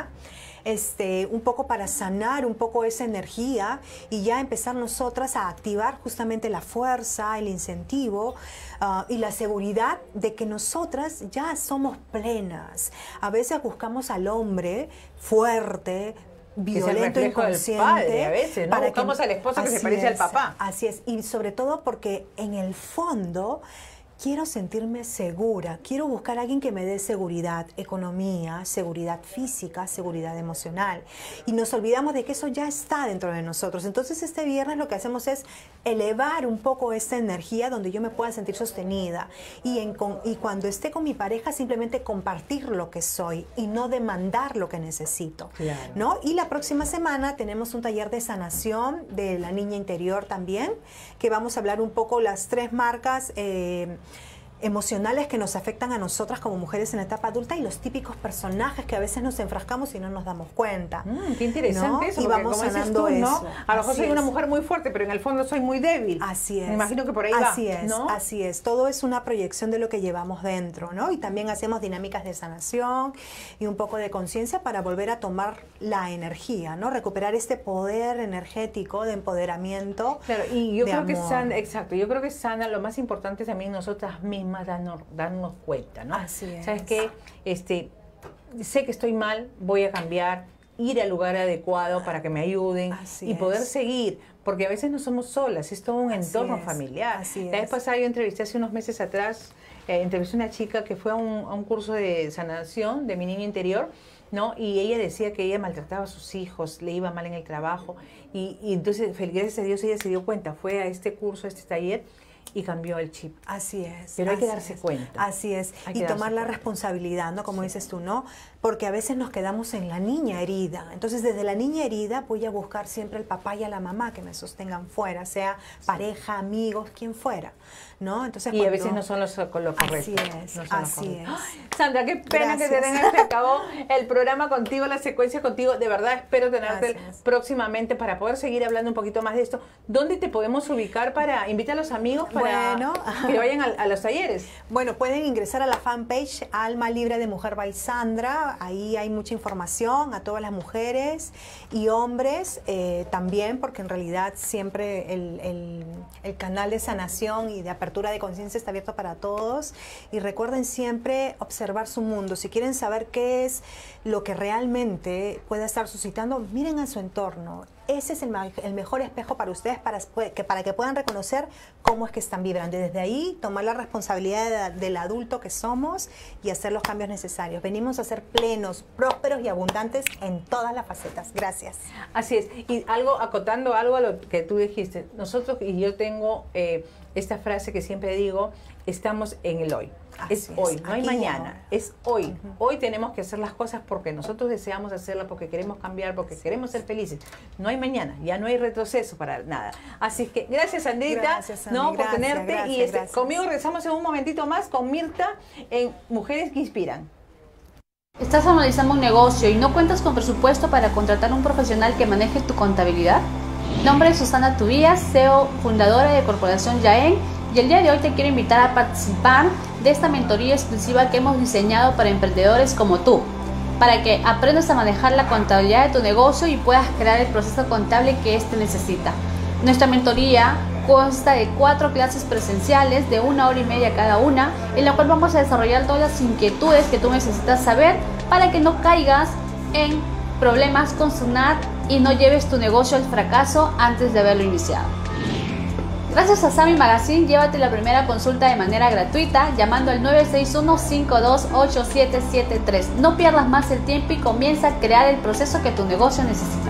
Este, un poco para sanar un poco esa energía y ya empezar nosotras a activar justamente la fuerza, el incentivo uh, y la seguridad de que nosotras ya somos plenas. A veces buscamos al hombre fuerte, violento, inconsciente. Del padre, a veces, ¿no? Para Buscamos que, al esposo que se así parece es, al papá. Así es, y sobre todo porque en el fondo quiero sentirme segura, quiero buscar a alguien que me dé seguridad, economía, seguridad física, seguridad emocional. Y nos olvidamos de que eso ya está dentro de nosotros. Entonces este viernes lo que hacemos es elevar un poco esta energía donde yo me pueda sentir sostenida. Y, en, con, y cuando esté con mi pareja simplemente compartir lo que soy y no demandar lo que necesito. Claro. ¿No? Y la próxima semana tenemos un taller de sanación de la niña interior también, que vamos a hablar un poco las tres marcas eh, emocionales que nos afectan a nosotras como mujeres en la etapa adulta y los típicos personajes que a veces nos enfrascamos y no nos damos cuenta. Mm, qué interesante, ¿no? Eso, y porque, vamos como sanando dices tú, ¿no? eso. A lo mejor Así soy una es. mujer muy fuerte, pero en el fondo soy muy débil. Así es. Me imagino que por ahí va. Así es, ¿no? así es. Todo es una proyección de lo que llevamos dentro, ¿no? Y también hacemos dinámicas de sanación y un poco de conciencia para volver a tomar la energía, ¿no? Recuperar este poder energético de empoderamiento. Claro, y yo de creo que amor. sana, exacto, yo creo que sana, lo más importante es también nosotras mismas darnos, darnos cuenta, ¿no? Así es. ¿Sabes qué? Este, sé que estoy mal, voy a cambiar, ir al lugar adecuado para que me ayuden Así y poder es. seguir, porque a veces no somos solas, es todo un Así entorno es, familiar. así La vez es. pasada yo entrevisté hace unos meses atrás, eh, entrevisté a una chica que fue a un, a un curso de sanación de mi niño interior, ¿no? Y ella decía que ella maltrataba a sus hijos, le iba mal en el trabajo, y, y entonces, gracias a Dios, ella se dio cuenta, fue a este curso, a este taller, y cambió el chip. Así es. Pero hay que así darse es, cuenta. Así es. Hay que Y darse tomar la cuenta. responsabilidad, ¿no? Como dices tú, ¿no? Porque a veces nos quedamos en la niña herida. Entonces, desde la niña herida voy a buscar siempre al papá y a la mamá que me sostengan fuera, sea pareja, amigos, quien fuera, ¿no? Entonces, Y cuando... a veces no son los, con lo correcto. Así es, no son los así correctos. es. Ay, Sandra, qué pena Gracias. que te tengas, se acabó el programa contigo, la secuencia contigo. De verdad, espero tenerte Gracias. próximamente para poder seguir hablando un poquito más de esto. ¿Dónde te podemos ubicar para invitar a los amigos para para Bueno. que vayan a, a los talleres. Bueno, pueden ingresar a la fanpage Alma Libre de Mujer by Sandra. Ahí hay mucha información a todas las mujeres y hombres eh, también, porque en realidad siempre el, el, el canal de sanación y de apertura de conciencia está abierto para todos. Y recuerden siempre observar su mundo. Si quieren saber qué es lo que realmente puede estar suscitando, miren a su entorno. Ese es el, el mejor espejo para ustedes, para que, para que puedan reconocer cómo es que están vibrando. Y desde ahí, tomar la responsabilidad de, del adulto que somos y hacer los cambios necesarios. Venimos a ser plenos, prósperos y abundantes en todas las facetas. Gracias. Así es. Y algo, acotando algo a lo que tú dijiste, nosotros, y yo tengo eh, esta frase que siempre digo, estamos en el hoy. Así es es, hoy, no hay aquí y mañana, ahora. es hoy. Uh-huh. Hoy tenemos que hacer las cosas porque nosotros deseamos hacerlas, porque queremos cambiar, porque queremos ser felices. No hay mañana, ya no hay retroceso para nada. Así es que gracias, Sandrita, gracias, Andy, no, por gracias, tenerte. gracias, y este, gracias. Conmigo regresamos en un momentito más con Mirta en Mujeres que Inspiran. ¿Estás analizando un negocio y no cuentas con presupuesto para contratar un profesional que maneje tu contabilidad? Mi nombre es Susana Tubías, C E O, fundadora de Corporación Yaén, y el día de hoy te quiero invitar a participar de esta mentoría exclusiva que hemos diseñado para emprendedores como tú, para que aprendas a manejar la contabilidad de tu negocio y puedas crear el proceso contable que éste necesita. Nuestra mentoría consta de cuatro clases presenciales de una hora y media cada una, en la cual vamos a desarrollar todas las inquietudes que tú necesitas saber para que no caigas en problemas con SUNAT y no lleves tu negocio al fracaso antes de haberlo iniciado. Gracias a Sami Magazine, llévate la primera consulta de manera gratuita llamando al nueve seis uno, cinco dos ocho, siete siete tres. No pierdas más el tiempo y comienza a crear el proceso que tu negocio necesita.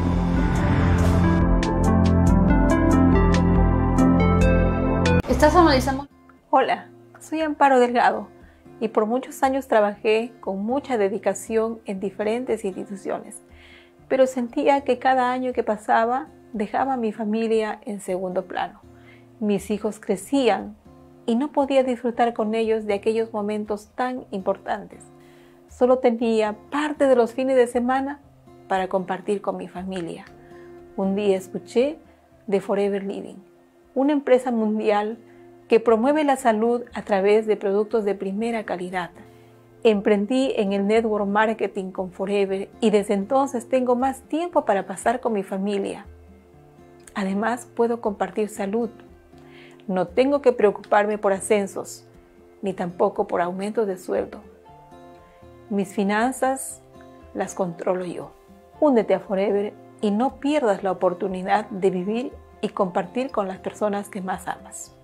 ¿Estás analizando? Hola, soy Amparo Delgado y por muchos años trabajé con mucha dedicación en diferentes instituciones, pero sentía que cada año que pasaba dejaba a mi familia en segundo plano. Mis hijos crecían y no podía disfrutar con ellos de aquellos momentos tan importantes. Solo tenía parte de los fines de semana para compartir con mi familia. Un día escuché de Forever Living, una empresa mundial que promueve la salud a través de productos de primera calidad. Emprendí en el network marketing con Forever y desde entonces tengo más tiempo para pasar con mi familia. Además, puedo compartir salud. No tengo que preocuparme por ascensos, ni tampoco por aumentos de sueldo. Mis finanzas las controlo yo. Únete a Forever y no pierdas la oportunidad de vivir y compartir con las personas que más amas.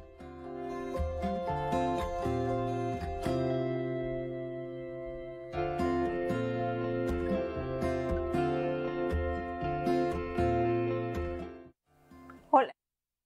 Hola.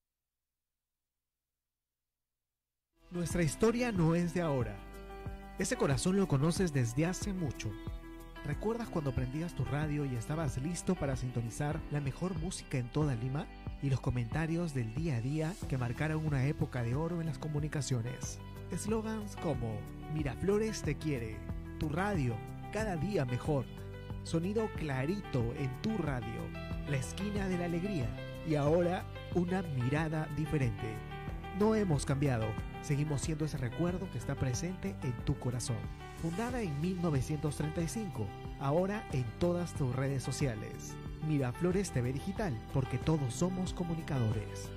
Nuestra historia no es de ahora. Ese corazón lo conoces desde hace mucho. ¿Recuerdas cuando prendías tu radio y estabas listo para sintonizar la mejor música en toda Lima? Y los comentarios del día a día que marcaron una época de oro en las comunicaciones. Eslogans como Miraflores te quiere, tu radio, cada día mejor, sonido clarito en tu radio, la esquina de la alegría y ahora una mirada diferente. No hemos cambiado, seguimos siendo ese recuerdo que está presente en tu corazón. Fundada en mil novecientos treinta y cinco, ahora en todas tus redes sociales. Miraflores T V Digital, porque todos somos comunicadores.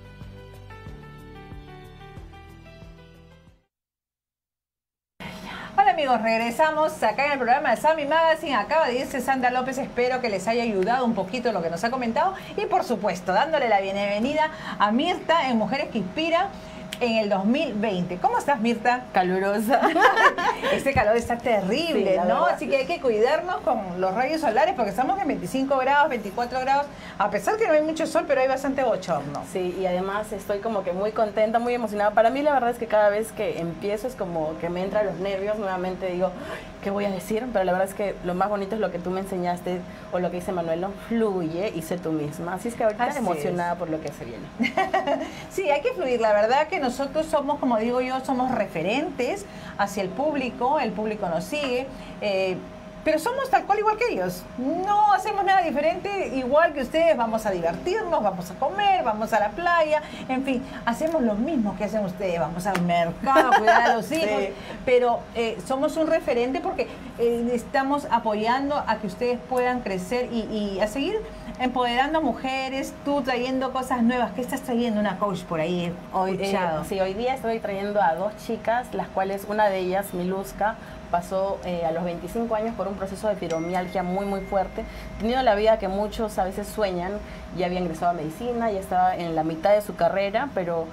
Hola amigos, regresamos acá en el programa de Sami Magazine. Acaba de irse Sandra López, espero que les haya ayudado un poquito lo que nos ha comentado. Y por supuesto, dándole la bienvenida a Mirta en Mujeres que Inspiran en el dos mil veinte. ¿Cómo estás, Mirta? Calurosa. Este calor está terrible, Sí, ¿no? verdad. Así que hay que cuidarnos con los rayos solares porque estamos en veinticinco grados, veinticuatro grados, a pesar que no hay mucho sol, pero hay bastante bochorno. Sí, y además estoy como que muy contenta, muy emocionada. Para mí la verdad es que cada vez que empiezo es como que me entran los nervios, nuevamente digo, ¿qué voy a decir? Pero la verdad es que lo más bonito es lo que tú me enseñaste, o lo que dice Manuel, ¿no? Fluye y sé tú misma. Así es que ahorita Así emocionada por lo que se viene. Sí, hay que fluir. La verdad que nosotros somos, como digo yo, somos referentes hacia el público. El público nos sigue. Eh, pero somos tal cual igual que ellos. No hacemos nada diferente, igual que ustedes. Vamos a divertirnos, vamos a comer, vamos a la playa, en fin, hacemos lo mismo que hacen ustedes. Vamos al mercado a cuidar a los hijos, sí. pero eh, somos un referente porque eh, estamos apoyando a que ustedes puedan crecer y, y a seguir empoderando a mujeres, tú trayendo cosas nuevas. ¿Qué estás trayendo? Una coach por ahí. Hoy, eh, sí, hoy día estoy trayendo a dos chicas, las cuales una de ellas, Miluska, pasó eh, a los veinticinco años por un proceso de fibromialgia muy muy fuerte, teniendo la vida que muchos a veces sueñan. Ya había ingresado a medicina, ya estaba en la mitad de su carrera, pero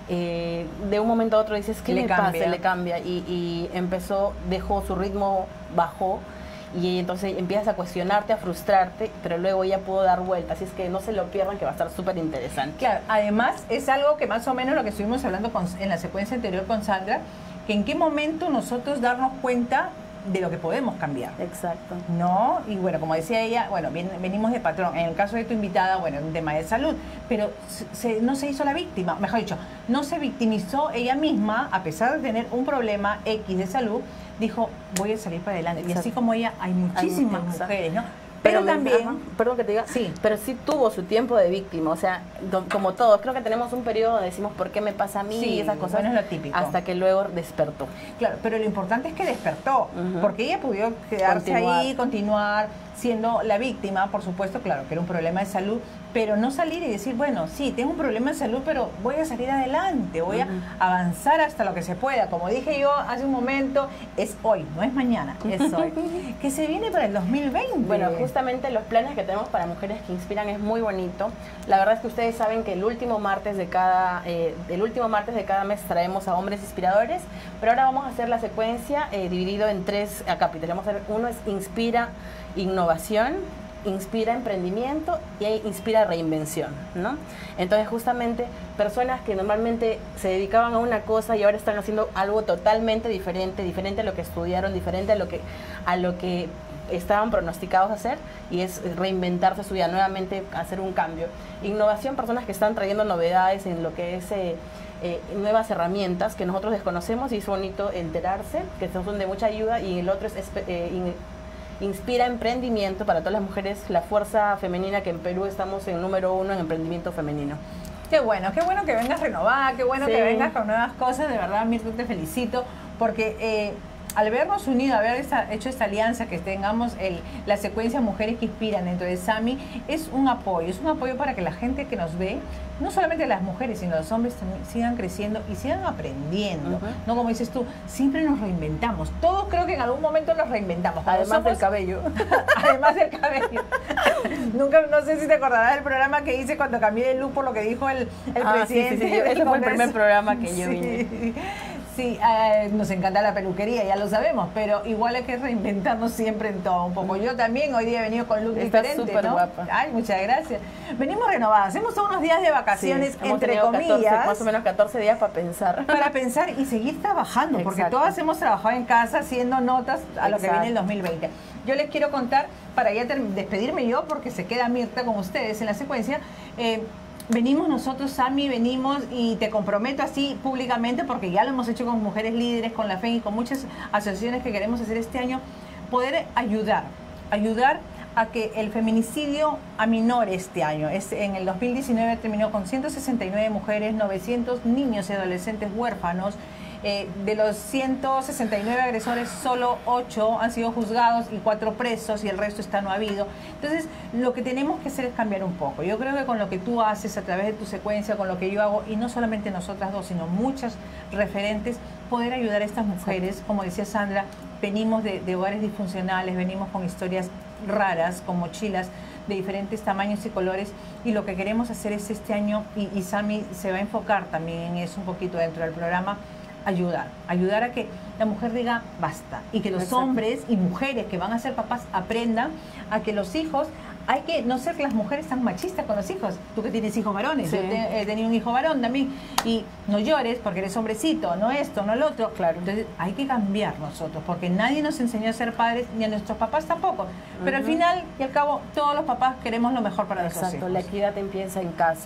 eh, de un momento a otro dices, ¿qué le, le pasa? Le cambia y, y empezó, dejó su ritmo, bajó, y entonces empiezas a cuestionarte, a frustrarte, pero luego ya pudo dar vuelta, así es que no se lo pierdan, que va a estar súper interesante. Claro, además es algo que más o menos lo que estuvimos hablando con, en la secuencia anterior con Sandra, que en qué momento nosotros darnos cuenta de lo que podemos cambiar. Exacto. ¿No? Y bueno, como decía ella, bueno, bien, venimos de patrón. En el caso de tu invitada, bueno, un tema de salud, pero se, no se hizo la víctima, mejor dicho, no se victimizó ella misma, a pesar de tener un problema X de salud, dijo, voy a salir para adelante. Exacto. Y así como ella, hay muchísimas hay mujeres, ¿no? Pero, pero también, ajá, perdón que te diga, sí, pero sí tuvo su tiempo de víctima, o sea, do, como todos, creo que tenemos un periodo donde decimos, ¿por qué me pasa a mí? Sí, y esas cosas, bueno, es lo típico. Hasta que luego despertó. Claro, pero lo importante es que despertó, uh-huh. porque ella pudo quedarse continuar. ahí, continuar siendo la víctima, por supuesto, claro, que era un problema de salud, pero no salir y decir, bueno, sí, tengo un problema de salud, pero voy a salir adelante, voy uh-huh. a avanzar hasta lo que se pueda. Como dije yo hace un momento, es hoy, no es mañana, es hoy. ¿Qué se viene para el dos mil veinte? Bueno, justamente los planes que tenemos para Mujeres que Inspiran es muy bonito. La verdad es que ustedes saben que el último martes de cada, eh, el último martes de cada mes traemos a hombres inspiradores, pero ahora vamos a hacer la secuencia eh, dividido en tres capítulos. Vamos a ver, uno es Inspira Innovación, Inspira Emprendimiento y Inspira Reinvención, ¿no? Entonces, justamente, personas que normalmente se dedicaban a una cosa y ahora están haciendo algo totalmente diferente, diferente a lo que estudiaron, diferente a lo que, a lo que estaban pronosticados a hacer, y es reinventarse su vida, nuevamente hacer un cambio. Innovación, personas que están trayendo novedades en lo que es eh, eh, nuevas herramientas que nosotros desconocemos, y es bonito enterarse, que son de mucha ayuda. Y el otro es eh, in, Inspira Emprendimiento, para todas las mujeres, la fuerza femenina, que en Perú estamos en número uno en emprendimiento femenino. Qué bueno, qué bueno que vengas renovada, qué bueno sí. que vengas con nuevas cosas. De verdad, Mirta, te felicito, porque eh, al vernos unidos, haber esta, hecho esta alianza, que tengamos el, la secuencia Mujeres que Inspiran dentro de SAMI, es un apoyo, es un apoyo para que la gente que nos ve, no solamente las mujeres, sino los hombres también sigan creciendo y sigan aprendiendo. Uh-huh. No, como dices tú, siempre nos reinventamos. Todos creo que en algún momento nos reinventamos. Además somos, del cabello. Además del cabello. Nunca, no sé si te acordarás del programa que hice cuando cambié de look por lo que dijo el, el ah, presidente. Sí, sí, sí. Ese fue el primer programa que yo sí. vine. Sí, eh, nos encanta la peluquería, ya lo sabemos, pero igual hay que reinventarnos siempre en todo un poco. Yo también hoy día he venido con look Está diferente, súper ¿no? guapa. Ay, muchas gracias. Venimos renovadas, hemos unos días de vacaciones, sí, entre comillas. catorce, más o menos catorce días para pensar. Para pensar y seguir trabajando, porque Exacto. todas hemos trabajado en casa haciendo notas a lo Exacto. que viene el dos mil veinte. Yo les quiero contar, para ya despedirme yo, porque se queda Mirta con ustedes en la secuencia, eh, venimos nosotros, Sami, venimos, y te comprometo así públicamente, porque ya lo hemos hecho con Mujeres Líderes, con la F E M y con muchas asociaciones que queremos hacer este año, poder ayudar, ayudar a que el feminicidio aminore este año. Es, en el dos mil diecinueve terminó con ciento sesenta y nueve mujeres, novecientos niños y adolescentes huérfanos. Eh, de los ciento sesenta y nueve agresores, solo ocho han sido juzgados y cuatro presos, y el resto está no habido. Entonces, lo que tenemos que hacer es cambiar un poco. Yo creo que con lo que tú haces a través de tu secuencia, con lo que yo hago, y no solamente nosotras dos, sino muchas referentes, poder ayudar a estas mujeres. Como decía Sandra, venimos de, de hogares disfuncionales, venimos con historias raras, con mochilas de diferentes tamaños y colores, y lo que queremos hacer es este año, y, y Sami se va a enfocar también en eso un poquito dentro del programa, ayudar, ayudar a que la mujer diga basta, y que los Exacto. hombres y mujeres que van a ser papás aprendan a que los hijos, hay que no ser las mujeres tan machistas con los hijos. Tú que tienes hijos varones, sí. yo te, he tenido un hijo varón también, y no llores porque eres hombrecito, no esto, no lo otro. Claro. Entonces hay que cambiar nosotros, porque nadie nos enseñó a ser padres, ni a nuestros papás tampoco. Pero uh-huh. al final y al cabo, todos los papás queremos lo mejor para Exacto. nuestros hijos. La equidad empieza en casa.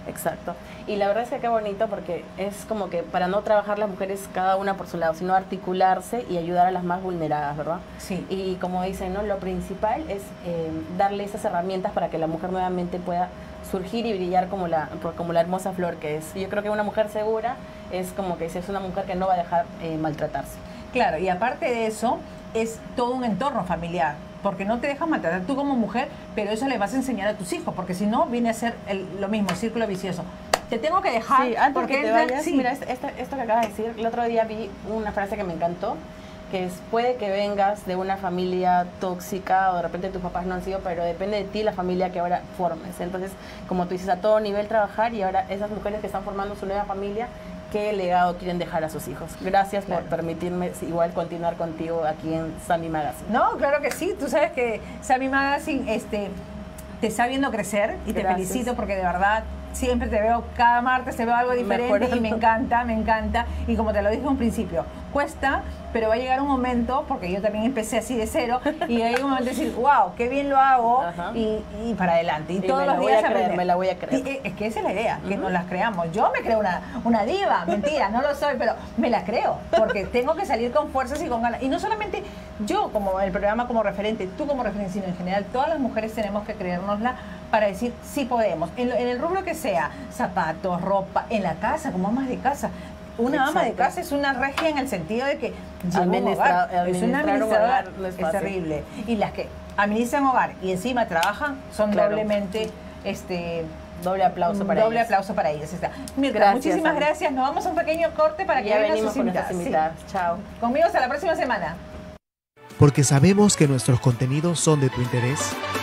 Exacto. Y la verdad es que qué bonito porque es como que para no trabajar las mujeres cada una por su lado, sino articularse y ayudar a las más vulneradas, ¿verdad? Sí. Y como dicen, ¿no? Lo principal es eh, darle esas herramientas para que la mujer nuevamente pueda surgir y brillar como la, como la hermosa flor que es. Yo creo que una mujer segura es como que es una mujer que no va a dejar eh, maltratarse. Claro, y aparte de eso, es todo un entorno familiar, porque no te dejas maltratar tú como mujer, pero eso le vas a enseñar a tus hijos, porque si no, viene a ser el, lo mismo, el círculo vicioso. Te tengo que dejar, sí, antes porque que te entra- vayas, sí. mira, esto, esto, esto que acabas de decir, el otro día vi una frase que me encantó, que es, puede que vengas de una familia tóxica o de repente tus papás no han sido, pero depende de ti la familia que ahora formes. Entonces, como tú dices, a todo nivel trabajar y ahora esas mujeres que están formando su nueva familia, ¿qué legado quieren dejar a sus hijos? Gracias Claro. por permitirme igual continuar contigo aquí en Sammy Magazine. No, claro que sí. Tú sabes que Sammy Magazine este, te está viendo crecer y te Gracias. felicito porque de verdad siempre te veo, cada martes te veo algo diferente Mejorando. y me encanta, me encanta. Y como te lo dije en un principio, cuesta, pero va a llegar un momento, porque yo también empecé así de cero, y hay un momento de decir, wow, qué bien lo hago, y, y para adelante. Y, Y todos me los la voy días a creer, aprender. me la voy a creer. Y, eh, es que esa es la idea, que nos las creamos. Yo me creo una, una diva, mentira, no lo soy, pero me la creo, porque tengo que salir con fuerzas y con ganas. Y no solamente yo como el programa como referente, tú como referente, sino en general, todas las mujeres tenemos que creérnosla para decir, sí podemos, en, lo- en el rubro que sea, zapatos, ropa, en la casa, como amas de casa. Una ama de Exacto. casa es una regia en el sentido de que lleva un Administra- hogar, es una administrar un administradora, hogar no es es fácil. terrible. Y las que administran hogar y encima trabajan son Claro. doblemente, este, Doble aplauso para doble ellas. aplauso para ellas. Está. Mirta, Gracias, muchísimas Ana. gracias. Nos vamos a un pequeño corte para que Ya vengan venimos sus con nuestras invitadas. invitadas. Chao. Sí. Conmigo hasta la próxima semana. Porque sabemos que nuestros contenidos son de tu interés.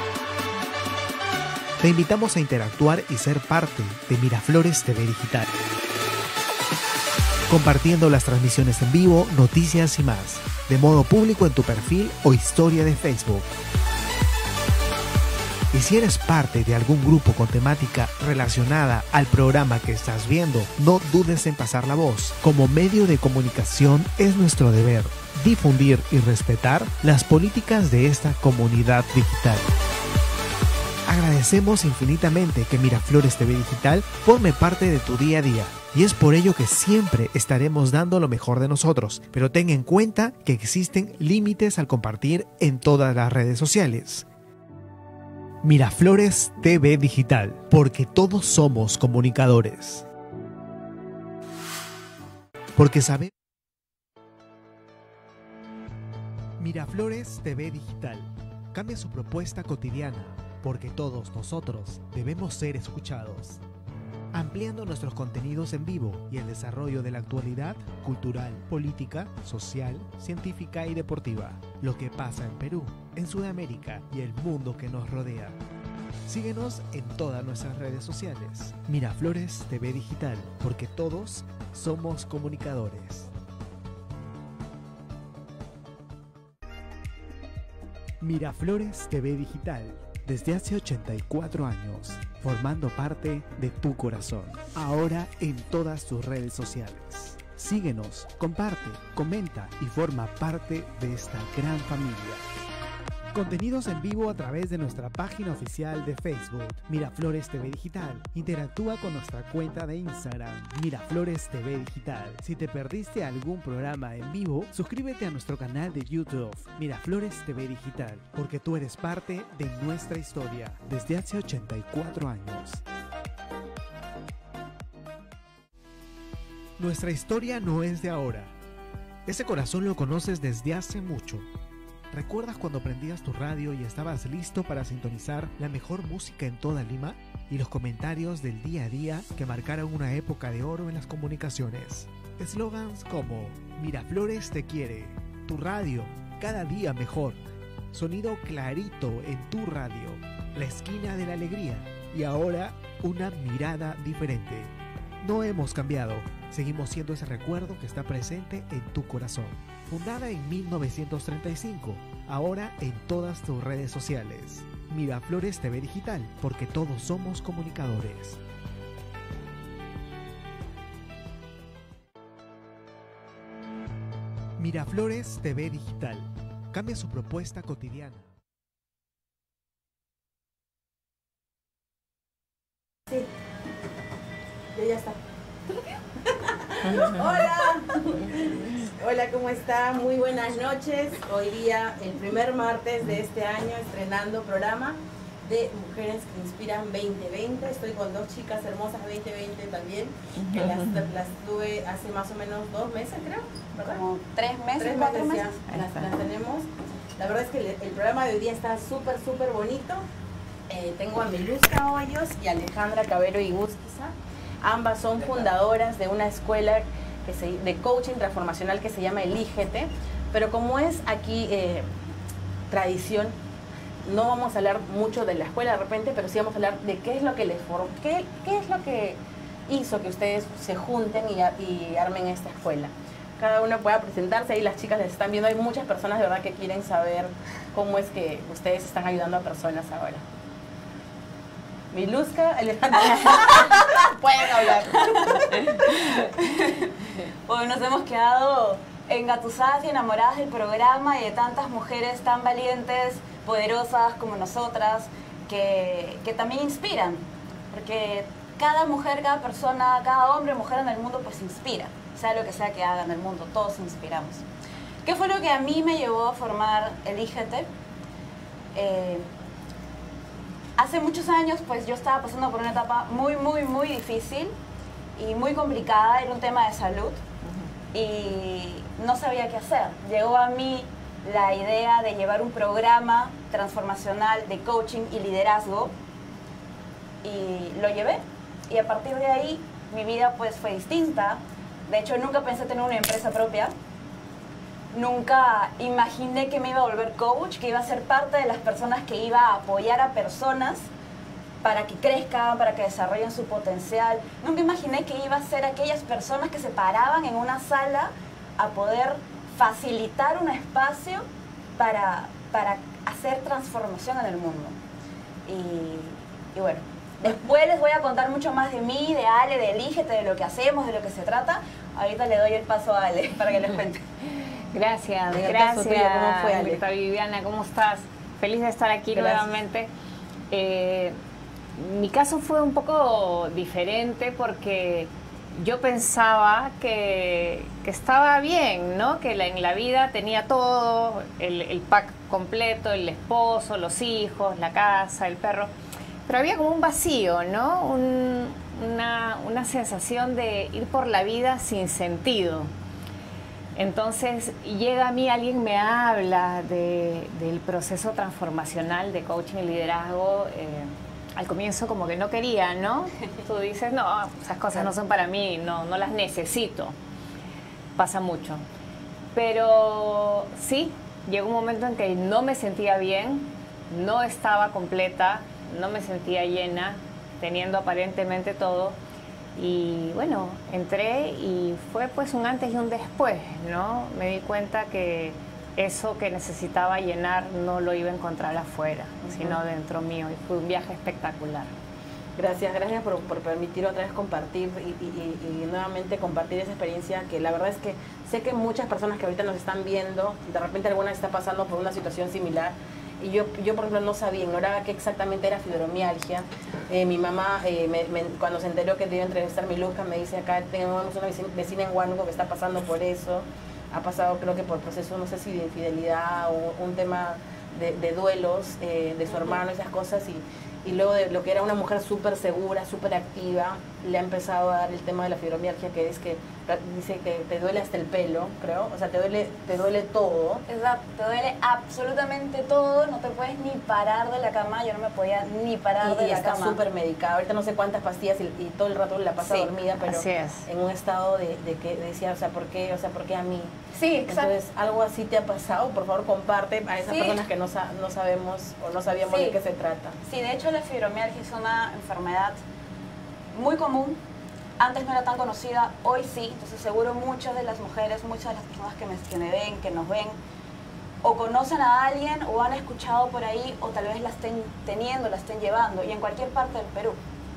Te invitamos a interactuar y ser parte de Miraflores T V Digital. Compartiendo las transmisiones en vivo, noticias y más, de modo público en tu perfil o historia de Facebook. Y si eres parte de algún grupo con temática relacionada al programa que estás viendo, no dudes en pasar la voz. Como medio de comunicación es nuestro deber difundir y respetar las políticas de esta comunidad digital. Agradecemos infinitamente que Miraflores T V Digital forme parte de tu día a día. Y es por ello que siempre estaremos dando lo mejor de nosotros, pero ten en cuenta que existen límites al compartir en todas las redes sociales. Miraflores T V Digital, porque todos somos comunicadores. Porque sabemos... Miraflores T V Digital cambia su propuesta cotidiana, porque todos nosotros debemos ser escuchados. Ampliando nuestros contenidos en vivo y el desarrollo de la actualidad cultural, política, social, científica y deportiva. Lo que pasa en Perú, en Sudamérica y el mundo que nos rodea. Síguenos en todas nuestras redes sociales. Miraflores T V Digital, porque todos somos comunicadores. Miraflores T V Digital, desde hace ochenta y cuatro años, formando parte de tu corazón, ahora en todas tus redes sociales. Síguenos, comparte, comenta y forma parte de esta gran familia. Contenidos en vivo a través de nuestra página oficial de Facebook, Miraflores T V Digital. Interactúa con nuestra cuenta de Instagram, Miraflores T V Digital. Si te perdiste algún programa en vivo, suscríbete a nuestro canal de YouTube, Miraflores T V Digital, porque tú eres parte de nuestra historia desde hace ochenta y cuatro años. Nuestra historia no es de ahora. Ese corazón lo conoces desde hace mucho. ¿Recuerdas cuando prendías tu radio y estabas listo para sintonizar la mejor música en toda Lima? Y los comentarios del día a día que marcaron una época de oro en las comunicaciones. Eslogans como Miraflores te quiere, tu radio, cada día mejor, sonido clarito en tu radio, la esquina de la alegría y ahora una mirada diferente. No hemos cambiado, seguimos siendo ese recuerdo que está presente en tu corazón. Fundada en mil novecientos treinta y cinco, ahora en todas tus redes sociales. Miraflores T V Digital, porque todos somos comunicadores. Miraflores T V Digital, cambia su propuesta cotidiana. Sí. Ya, ya está. Hola. Hola, ¿cómo está? Muy buenas noches. Hoy día, el primer martes de este año, estrenando programa de Mujeres que Inspiran veinte veinte. Estoy con dos chicas hermosas veinte veinte también, que las, las tuve hace más o menos dos meses, creo, ¿verdad? Como tres meses, Tres cuatro meses meses. ya, las, las tenemos. La verdad es que el, el programa de hoy día está súper, súper bonito. Eh, tengo a Miluska Hoyos y Alejandra Cabero Iguzquiza. Ambas son fundadoras de una escuela que se, de coaching transformacional que se llama Elígete. Pero como es aquí eh, tradición, no vamos a hablar mucho de la escuela de repente, pero sí vamos a hablar de qué es lo que les formó, qué, qué es lo que hizo que ustedes se junten y, y armen esta escuela. Cada uno pueda presentarse, ahí las chicas les están viendo, hay muchas personas de verdad que quieren saber cómo es que ustedes están ayudando a personas ahora. Miluska, Alejandra, pueden hablar. Bueno, nos hemos quedado engatusadas y enamoradas del programa y de tantas mujeres tan valientes, poderosas como nosotras, que, que también inspiran, porque cada mujer, cada persona, cada hombre o mujer en el mundo pues inspira, sea lo que sea que haga en el mundo, todos inspiramos. ¿Qué fue lo que a mí me llevó a formar Elígete? Eh, hace muchos años pues yo estaba pasando por una etapa muy, muy, muy difícil y muy complicada, era un tema de salud y no sabía qué hacer. Llegó a mí la idea de llevar un programa transformacional de coaching y liderazgo y lo llevé y a partir de ahí mi vida pues fue distinta. De hecho nunca pensé tener una empresa propia, nunca imaginé que me iba a volver coach, que iba a ser parte de las personas que iba a apoyar a personas para que crezcan, para que desarrollen su potencial. Nunca imaginé que iba a ser aquellas personas que se paraban en una sala a poder facilitar un espacio para, para hacer transformación en el mundo. Y, y bueno, después les voy a contar mucho más de mí, de Ale, de Elígete, de lo que hacemos, de lo que se trata. Ahorita le doy el paso a Ale para que les cuente. Gracias, En el gracias. caso tuyo, ¿cómo fue, Ale? Mirta Viviana, ¿cómo estás? Feliz de estar aquí Gracias. nuevamente. Eh, mi caso fue un poco diferente porque yo pensaba que, que estaba bien, ¿no? Que la, en la vida tenía todo, el, el pack completo, el esposo, los hijos, la casa, el perro. Pero había como un vacío, ¿no? Un, una, una sensación de ir por la vida sin sentido. Entonces llega a mí, alguien me habla de, del proceso transformacional de coaching y liderazgo. Eh, al comienzo como que no quería, ¿no? Tú dices, no, esas cosas no son para mí, no, no las necesito. Pasa mucho. Pero sí, llegó un momento en que no me sentía bien, no estaba completa, no me sentía llena, teniendo aparentemente todo. Y bueno, entré y fue pues un antes y un después, ¿no? Me di cuenta que eso que necesitaba llenar no lo iba a encontrar afuera, uh-huh. sino dentro mío. Y fue un viaje espectacular. Gracias, gracias por, por permitir otra vez compartir y, y, y, y nuevamente compartir esa experiencia que la verdad es que sé que muchas personas que ahorita nos están viendo, de repente alguna está pasando por una situación similar. Y yo, yo, por ejemplo, no sabía, ignoraba qué exactamente era fibromialgia. Eh, mi mamá, eh, me, me, cuando se enteró que debía entrevistar a Miluska, me dice, acá tenemos una vecina en Huánuco que está pasando por eso. Ha pasado, creo que por proceso, no sé si de infidelidad o un tema de, de duelos eh, de su hermano, esas cosas. Y, y luego de lo que era una mujer súper segura, súper activa, le ha empezado a dar el tema de la fibromialgia, que es que dice que te duele hasta el pelo, creo, o sea, te duele, te duele todo. Exacto, te duele absolutamente todo, no te puedes ni parar de la cama, yo no me podía ni parar y, de y la está cama. súper medicada, ahorita no sé cuántas pastillas y, y todo el rato la pasa Sí, dormida, pero así es. en un estado de, de que decía, o sea, ¿por qué? O sea, ¿por qué a mí? Sí, exacto. Entonces, algo así te ha pasado, por favor comparte a esas Sí. personas que no, sa no sabemos o no sabíamos Sí. de qué se trata. Sí, de hecho la fibromialgia es una enfermedad muy común. Antes no era tan conocida, hoy sí. Entonces seguro muchas de las mujeres, muchas de las personas que me, que me ven, que nos ven, o conocen a alguien o han escuchado por ahí o tal vez la estén teniendo, la estén llevando y en cualquier parte del Perú.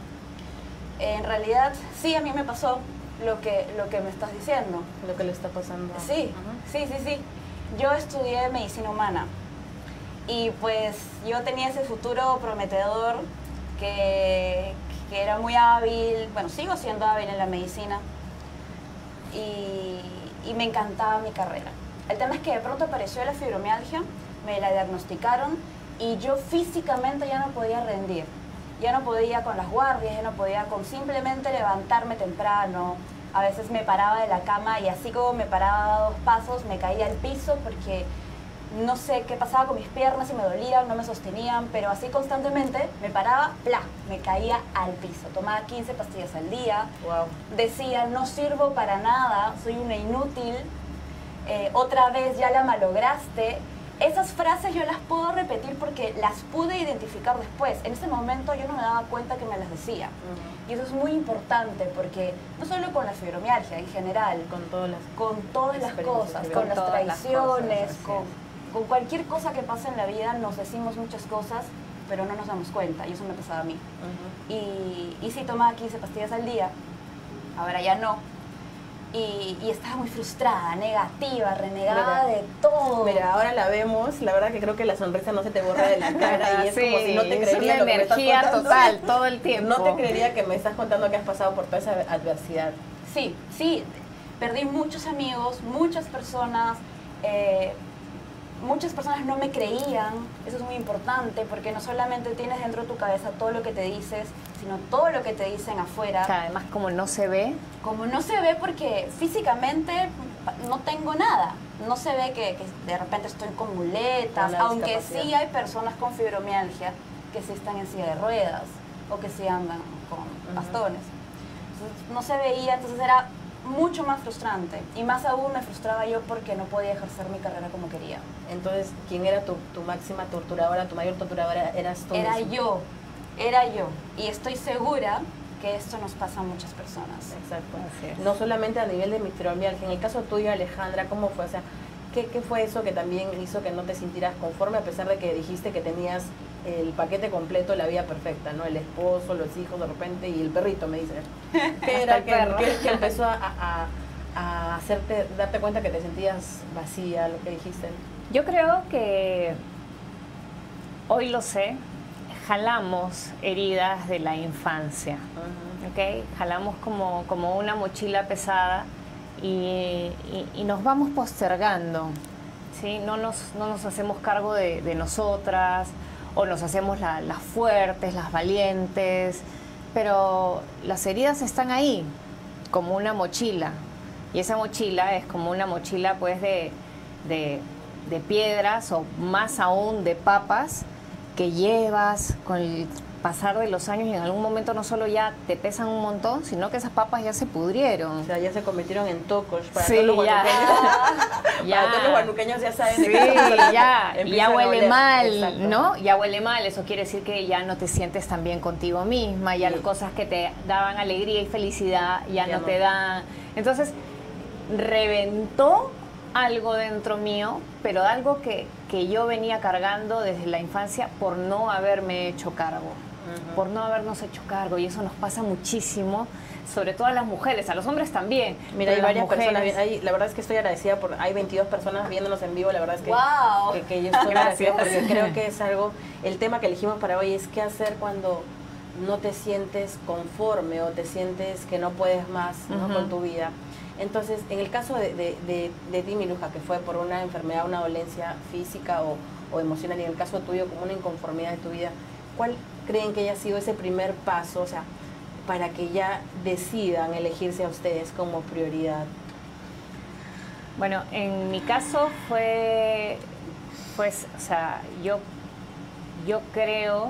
En realidad sí, a mí me pasó lo que, lo que me estás diciendo. Lo que le está pasando. Sí, uh-huh. sí, sí, sí. Yo estudié medicina humana y pues yo tenía ese futuro prometedor que, que era muy hábil, bueno, sigo siendo hábil en la medicina y, y me encantaba mi carrera. El tema es que de pronto apareció la fibromialgia, me la diagnosticaron y yo físicamente ya no podía rendir. Ya no podía con las guardias, ya no podía con simplemente levantarme temprano. A veces me paraba de la cama y así como me paraba dos pasos me caía al piso porque no sé qué pasaba con mis piernas, si me dolían, no me sostenían, pero así constantemente me paraba, ¡plá!, me caía al piso. Tomaba quince pastillas al día, wow. Decía, no sirvo para nada, soy una inútil, eh, otra vez ya la malograste. Esas frases yo las puedo repetir porque las pude identificar después. En ese momento yo no me daba cuenta que me las decía. Uh-huh. Y eso es muy importante porque no solo con la fibromialgia, en general, con todas las, con todas las cosas, con las traiciones, con, con cualquier cosa que pase en la vida, nos decimos muchas cosas, pero no nos damos cuenta. Y eso me pasaba a mí. Uh-huh. y, y sí tomaba quince pastillas al día, ahora ya no. Y, y estaba muy frustrada, negativa, renegada mira, de todo. Mira, ahora la vemos, la verdad que creo que la sonrisa no se te borra de la cara y es sí, como si no te creería es lo que energía me estás total, todo el tiempo. No te creería que me estás contando que has pasado por toda esa adversidad. Sí, sí, perdí muchos amigos, muchas personas, eh, muchas personas no me creían, eso es muy importante porque no solamente tienes dentro de tu cabeza todo lo que te dices, sino todo lo que te dicen afuera. O sea, además, como no se ve. Como no se ve porque físicamente no tengo nada. No se ve que, que de repente estoy con muletas, aunque sí hay personas con fibromialgia que sí están en silla de ruedas o que sí andan con uh-huh. bastones. Entonces, no se veía, entonces era mucho más frustrante. Y más aún me frustraba yo porque no podía ejercer mi carrera como quería. Entonces, ¿quién era tu, tu máxima torturadora, tu mayor torturadora? ¿Eras tú Era mismo? yo. Era yo, y estoy segura que esto nos pasa a muchas personas. Exacto. Así es. No solamente a nivel de mi fibromialgia, en el caso tuyo, Alejandra, ¿cómo fue? O sea, ¿qué, ¿qué fue eso que también hizo que no te sintieras conforme a pesar de que dijiste que tenías el paquete completo, la vida perfecta, ¿no? El esposo, los hijos de repente y el perrito, me dices. ¿Qué era que, que, que empezó a, a, a hacerte, darte cuenta que te sentías vacía, lo que dijiste? Yo creo que hoy lo sé. Jalamos heridas de la infancia, uh-huh. ¿okay? Jalamos como, como una mochila pesada y, y, y nos vamos postergando, ¿sí? No nos, no nos hacemos cargo de, de nosotras o nos hacemos la, las fuertes, las valientes, pero las heridas están ahí, como una mochila, y esa mochila es como una mochila pues de, de, de piedras o más aún de papas, que llevas con el pasar de los años y en algún momento no solo ya te pesan un montón, sino que esas papas ya se pudrieron. O sea, ya se convirtieron en tocos. Para sí, todos los ya. ya. Para todos los guanuqueños ya saben. Sí, ya, ya huele mal, exacto. ¿no? Ya huele mal, eso quiere decir que ya no te sientes tan bien contigo misma, ya sí. Las cosas que te daban alegría y felicidad ya, ya no, no te dan. Entonces, reventó algo dentro mío, pero algo que, que yo venía cargando desde la infancia por no haberme hecho cargo, uh-huh. por no habernos hecho cargo, y eso nos pasa muchísimo, sobre todo a las mujeres, a los hombres también. Mira, hay varias mujeres, personas, hay, la verdad es que estoy agradecida, por hay veintidós personas viéndonos en vivo, la verdad es que, wow. que, que yo estoy agradecida porque creo que es algo, el tema que elegimos para hoy es qué hacer cuando no te sientes conforme o te sientes que no puedes más, ¿no? uh-huh. con tu vida. Entonces, en el caso de, de, de, de ti, Miluja, que fue por una enfermedad, una dolencia física o, o emocional, y en el caso tuyo como una inconformidad de tu vida, ¿cuál creen que haya sido ese primer paso, o sea, para que ya decidan elegirse a ustedes como prioridad? Bueno, en mi caso fue, pues, o sea, yo, yo creo,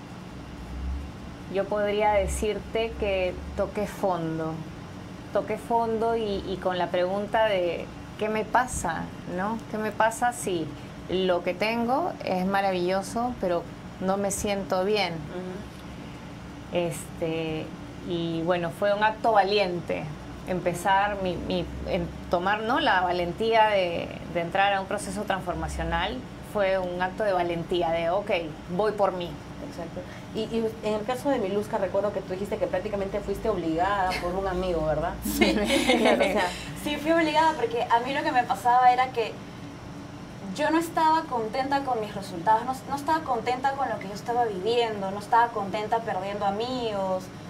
yo podría decirte que toqué fondo. Toqué fondo y, y con la pregunta de ¿qué me pasa? ¿No? ¿Qué me pasa si lo que tengo es maravilloso, pero no me siento bien? Uh-huh. Este, y bueno, fue un acto valiente empezar, mi, mi, en tomar, ¿no? la valentía de, de entrar a un proceso transformacional. Fue un acto de valentía, de ok, voy por mí. Exacto. Y, y en el caso de Miluska, recuerdo que tú dijiste que prácticamente fuiste obligada por un amigo, ¿verdad? Sí. Claro, o sea, sí, fui obligada porque a mí lo que me pasaba era que yo no estaba contenta con mis resultados, no, no estaba contenta con lo que yo estaba viviendo, no estaba contenta perdiendo amigos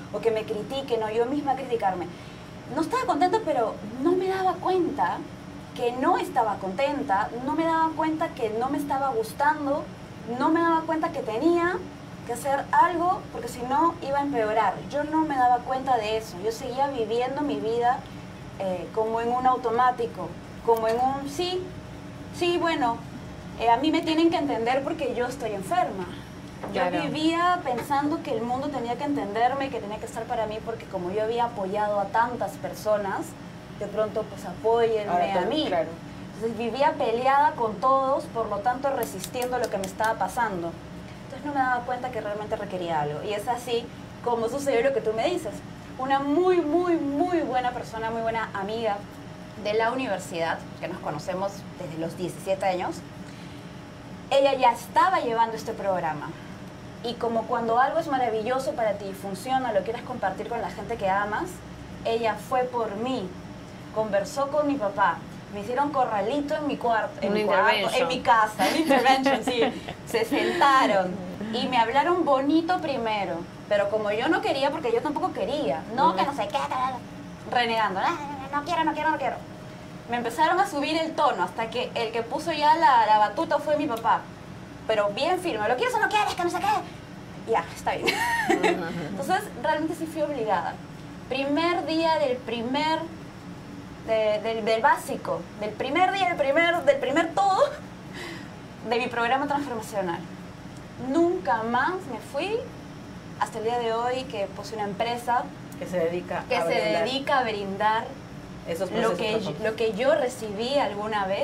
o que me critiquen o yo misma criticarme. No estaba contenta, pero no me daba cuenta que no estaba contenta, no me daba cuenta que no me estaba gustando, no me daba cuenta que tenía que hacer algo porque si no iba a empeorar. Yo no me daba cuenta de eso, yo seguía viviendo mi vida eh, como en un automático, como en un sí, sí, bueno, eh, a mí me tienen que entender porque yo estoy enferma. Yo Claro. vivía pensando que el mundo tenía que entenderme, que tenía que estar para mí, porque como yo había apoyado a tantas personas, de pronto pues apóyenme Ahora, a mí. claro. Entonces vivía peleada con todos, por lo tanto resistiendo lo que me estaba pasando. Entonces no me daba cuenta que realmente requería algo. Y es así como sucedió lo que tú me dices. Una muy, muy, muy buena persona, muy buena amiga de la universidad, que nos conocemos desde los diecisiete años, ella ya estaba llevando este programa. Y como cuando algo es maravilloso para ti, funciona, lo quieres compartir con la gente que amas, ella fue por mí, conversó con mi papá, me hicieron corralito en mi cuarto, en, Una mi, cuarto, intervention. en mi casa, una intervention, sí. Se sentaron y me hablaron bonito primero, pero como yo no quería, porque yo tampoco quería, no, que no sé qué, renegando, no, no, no quiero, no quiero, no quiero. Me empezaron a subir el tono hasta que el que puso ya la, la batuta fue mi papá. Pero bien firme, ¿lo quieres o no quieres? Que no sé qué. Ya, está bien. Entonces, realmente sí fui obligada. Primer día del primer, de- del, del básico, del primer día, del primer, del primer todo de mi programa transformacional. Nunca más me fui hasta el día de hoy que puse una empresa Que se dedica que a se brindar dedica a brindar esos lo procesos que, transformativos. lo que yo recibí alguna vez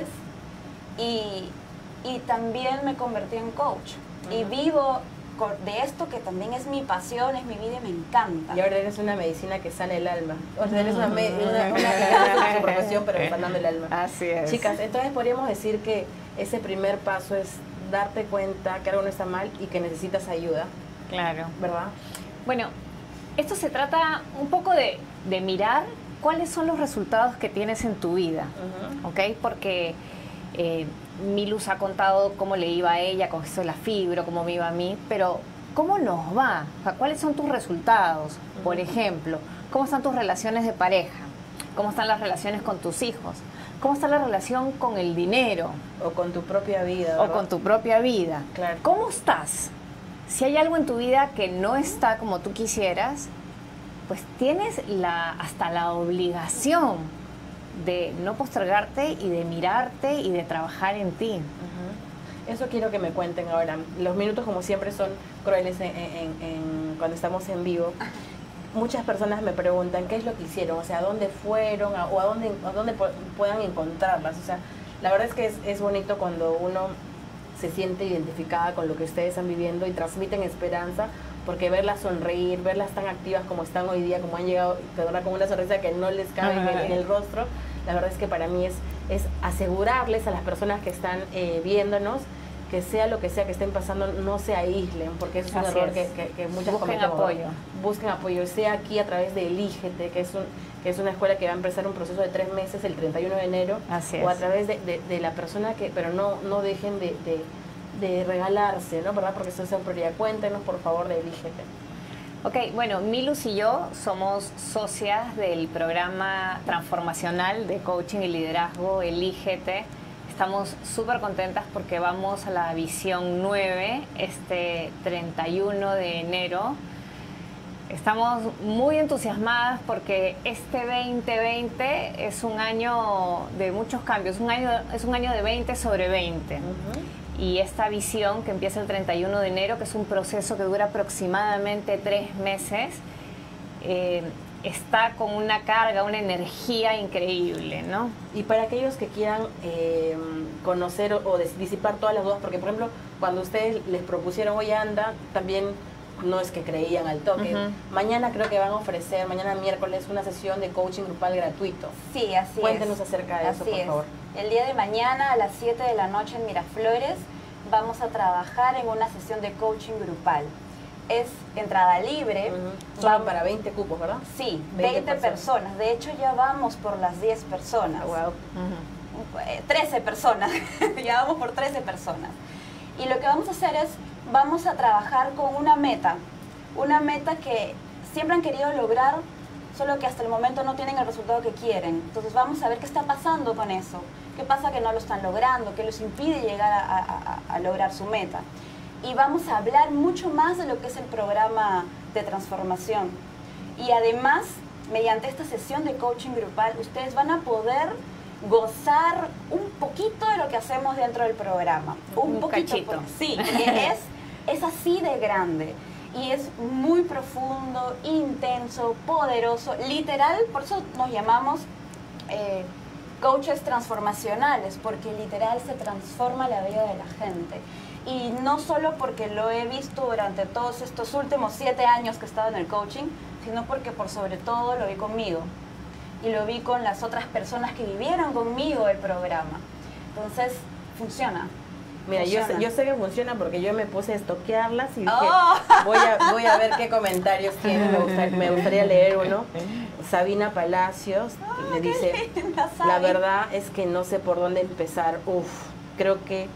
y, y también me convertí en coach. Y vivo con- de esto que también es mi pasión, es mi vida y me encanta. Y ahora eres una medicina que sana el alma. O sea, eres una, me- una, una que hace su profesión, pero sanando el alma. Así es. Chicas, entonces podríamos decir que ese primer paso es darte cuenta que algo no está mal y que necesitas ayuda, Claro. ¿verdad? Bueno, esto se trata un poco de, de mirar cuáles son los resultados que tienes en tu vida, ¿ok? Porque eh, Milus ha contado cómo le iba a ella con esto de la fibra, cómo me iba a mí, pero ¿cómo nos va? O sea, ¿cuáles son tus resultados? Por ejemplo, ¿cómo están tus relaciones de pareja? ¿Cómo están las relaciones con tus hijos? ¿Cómo está la relación con el dinero? O con tu propia vida, O ¿verdad? con tu propia vida. Claro. ¿Cómo estás? Si hay algo en tu vida que no está como tú quisieras, pues tienes la, hasta la obligación de no postergarte y de mirarte y de trabajar en ti. Ujú. Eso quiero que me cuenten ahora. Los minutos, como siempre, son crueles en, en- en- cuando estamos en vivo. Muchas personas me preguntan qué es lo que hicieron, o sea, a dónde fueron a- o a dónde, a dónde pu- puedan encontrarlas. O sea, la verdad es que es, es bonito cuando uno se siente identificada con lo que ustedes están viviendo y transmiten esperanza, porque verlas sonreír, verlas tan activas como están hoy día, como han llegado, perdona, con una sonrisa que no les cabe en el, en el rostro, la verdad es que para mí es, es asegurarles a las personas que están eh, viéndonos que sea lo que sea que estén pasando, no se aíslen, porque eso es un Así error es. que, que, que muchas Busquen cometemos. apoyo. Busquen apoyo, sea aquí a través de Elígete, que es, un, que es una escuela que va a empezar un proceso de tres meses el treinta y uno de enero, Así o a es. través de, de, de la persona que, pero no, no dejen de, de, de regalarse, ¿no? ¿Verdad? Porque eso es una prioridad. Cuéntenos, por favor, de Elígete. Ok, bueno, Milus y yo somos socias del programa transformacional de coaching y liderazgo Elígete. Estamos súper contentas porque vamos a la visión nueve este treinta y uno de enero. Estamos muy entusiasmadas porque este veinte veinte es un año de muchos cambios, un año, es un año de veinte sobre veinte. Y esta visión que empieza el treinta y uno de enero, que es un proceso que dura aproximadamente tres meses, eh, está con una carga, una energía increíble, ¿no? Y para aquellos que quieran eh, conocer o, o des- disipar todas las dudas, porque por ejemplo, cuando ustedes les propusieron hoy anda, también no es que creían al toque. Ujú. Mañana creo que van a ofrecer, mañana miércoles, una sesión de coaching grupal gratuito. Sí, así Cuéntenos es. acerca de eso, Así por es. favor. El día de mañana a las siete de la noche en Miraflores vamos a trabajar en una sesión de coaching grupal. Es entrada libre. Ujú. Son Vamos- para veinte cupos, ¿verdad? Sí, veinte veinte personas. De hecho, ya vamos por las diez personas. Wow. Eh, trece personas. Ya vamos por trece personas. Y lo que vamos a hacer es, vamos a trabajar con una meta. Una meta que siempre han querido lograr, solo que hasta el momento no tienen el resultado que quieren. Entonces vamos a ver qué está pasando con eso. ¿Qué pasa que no lo están logrando? ¿Qué les impide llegar a, a, a, a lograr su meta? Y vamos a hablar mucho más de lo que es el programa de transformación. Y además, mediante esta sesión de coaching grupal, ustedes van a poder gozar un poquito de lo que hacemos dentro del programa. Un, un poquito. cachito. Porque, sí, porque es, es así de grande. Y es muy profundo, intenso, poderoso. Literal, por eso nos llamamos eh, coaches transformacionales, porque literal se transforma la vida de la gente. Y no solo porque lo he visto durante todos estos últimos siete años que he estado en el coaching, sino porque por sobre todo lo vi conmigo. Y lo vi con las otras personas que vivieron conmigo el programa. Entonces, funciona. Mira, yo sé, Funciona. yo sé que funciona porque yo me puse a estoquearlas y dije, Oh. voy, a, voy a ver qué comentarios tienen. Me gustaría, me gustaría leer uno. Sabina Palacios me dice, linda, la Sabi. verdad es que no sé por dónde empezar. Uf, creo que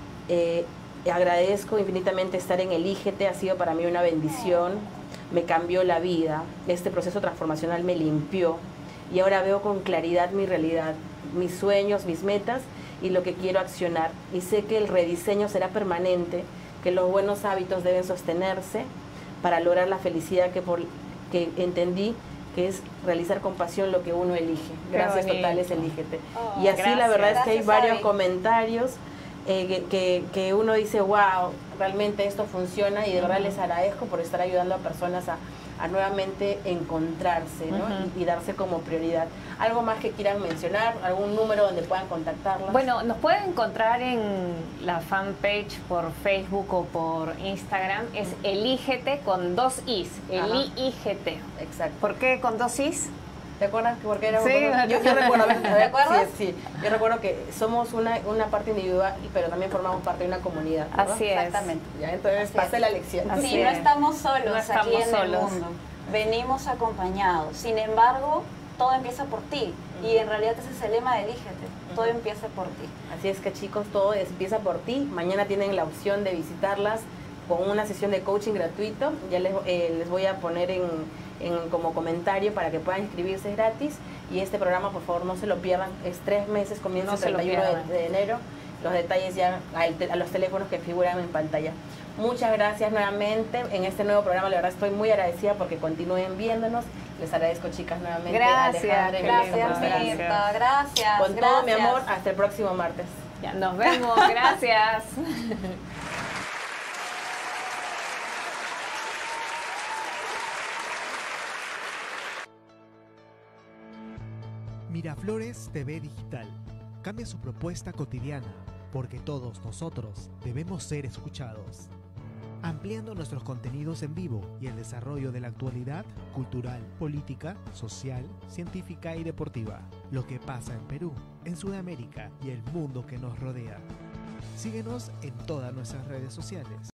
eh, agradezco infinitamente estar en Elígete, ha sido para mí una bendición. Me cambió la vida, este proceso transformacional me limpió y ahora veo con claridad mi realidad, mis sueños, mis metas y lo que quiero accionar. Y sé que el rediseño será permanente, que los buenos hábitos deben sostenerse para lograr la felicidad que, por, que entendí que es realizar con pasión lo que uno elige. Gracias bonito. totales, Elígete. Oh, y así gracias. la verdad es que hay Gracias, varios Sabi. comentarios eh, que, que, que uno dice, wow, realmente esto funciona y de verdad les agradezco por estar ayudando a personas a, a nuevamente encontrarse, ¿no? Ujú. y, y darse como prioridad. ¿Algo más que quieran mencionar? ¿Algún número donde puedan contactarlas? Bueno, nos pueden encontrar en la fanpage por Facebook o por Instagram. Es Elígete con dos Is. Ajá. Elígete. Exacto. ¿Por qué con dos Is? ¿Te acuerdas que porque era un Sí, poco- yo, yo recuerdo, a ver, a ver, ¿Te acuerdas? Sí, sí. Yo recuerdo que somos una, una parte individual, pero también formamos parte de una comunidad, ¿no? Así es. Exactamente. Ya, entonces Así pasé es. la lección. Así Sí, no es. estamos solos No aquí estamos en solos. el mundo. Venimos acompañados. Sin embargo, todo empieza por ti. Y en realidad ese es el lema de Elígete. Todo empieza por ti. Así es que chicos, todo empieza por ti. Mañana tienen la opción de visitarlas con una sesión de coaching gratuito. Ya les, eh, les voy a poner en, en como comentario para que puedan inscribirse, es gratis. Y este programa, por favor, no se lo pierdan. Es tres meses, comienza No el se lo treinta y uno de, pierdan. de enero. Los detalles ya al te- a los teléfonos que figuran en pantalla. Muchas gracias nuevamente en este nuevo programa. La verdad estoy muy agradecida porque continúen viéndonos. Les agradezco, chicas, nuevamente. Gracias, Alejandra y Melissa, por Gracias, estar aquí. Mirta. Gracias. Con todo mi gracias. amor, hasta el próximo martes. Ya, nos vemos. Gracias. Miraflores T V Digital. Cambia su propuesta cotidiana, porque todos nosotros debemos ser escuchados. Ampliando nuestros contenidos en vivo y el desarrollo de la actualidad cultural, política, social, científica y deportiva. Lo que pasa en Perú, en Sudamérica y el mundo que nos rodea. Síguenos en todas nuestras redes sociales.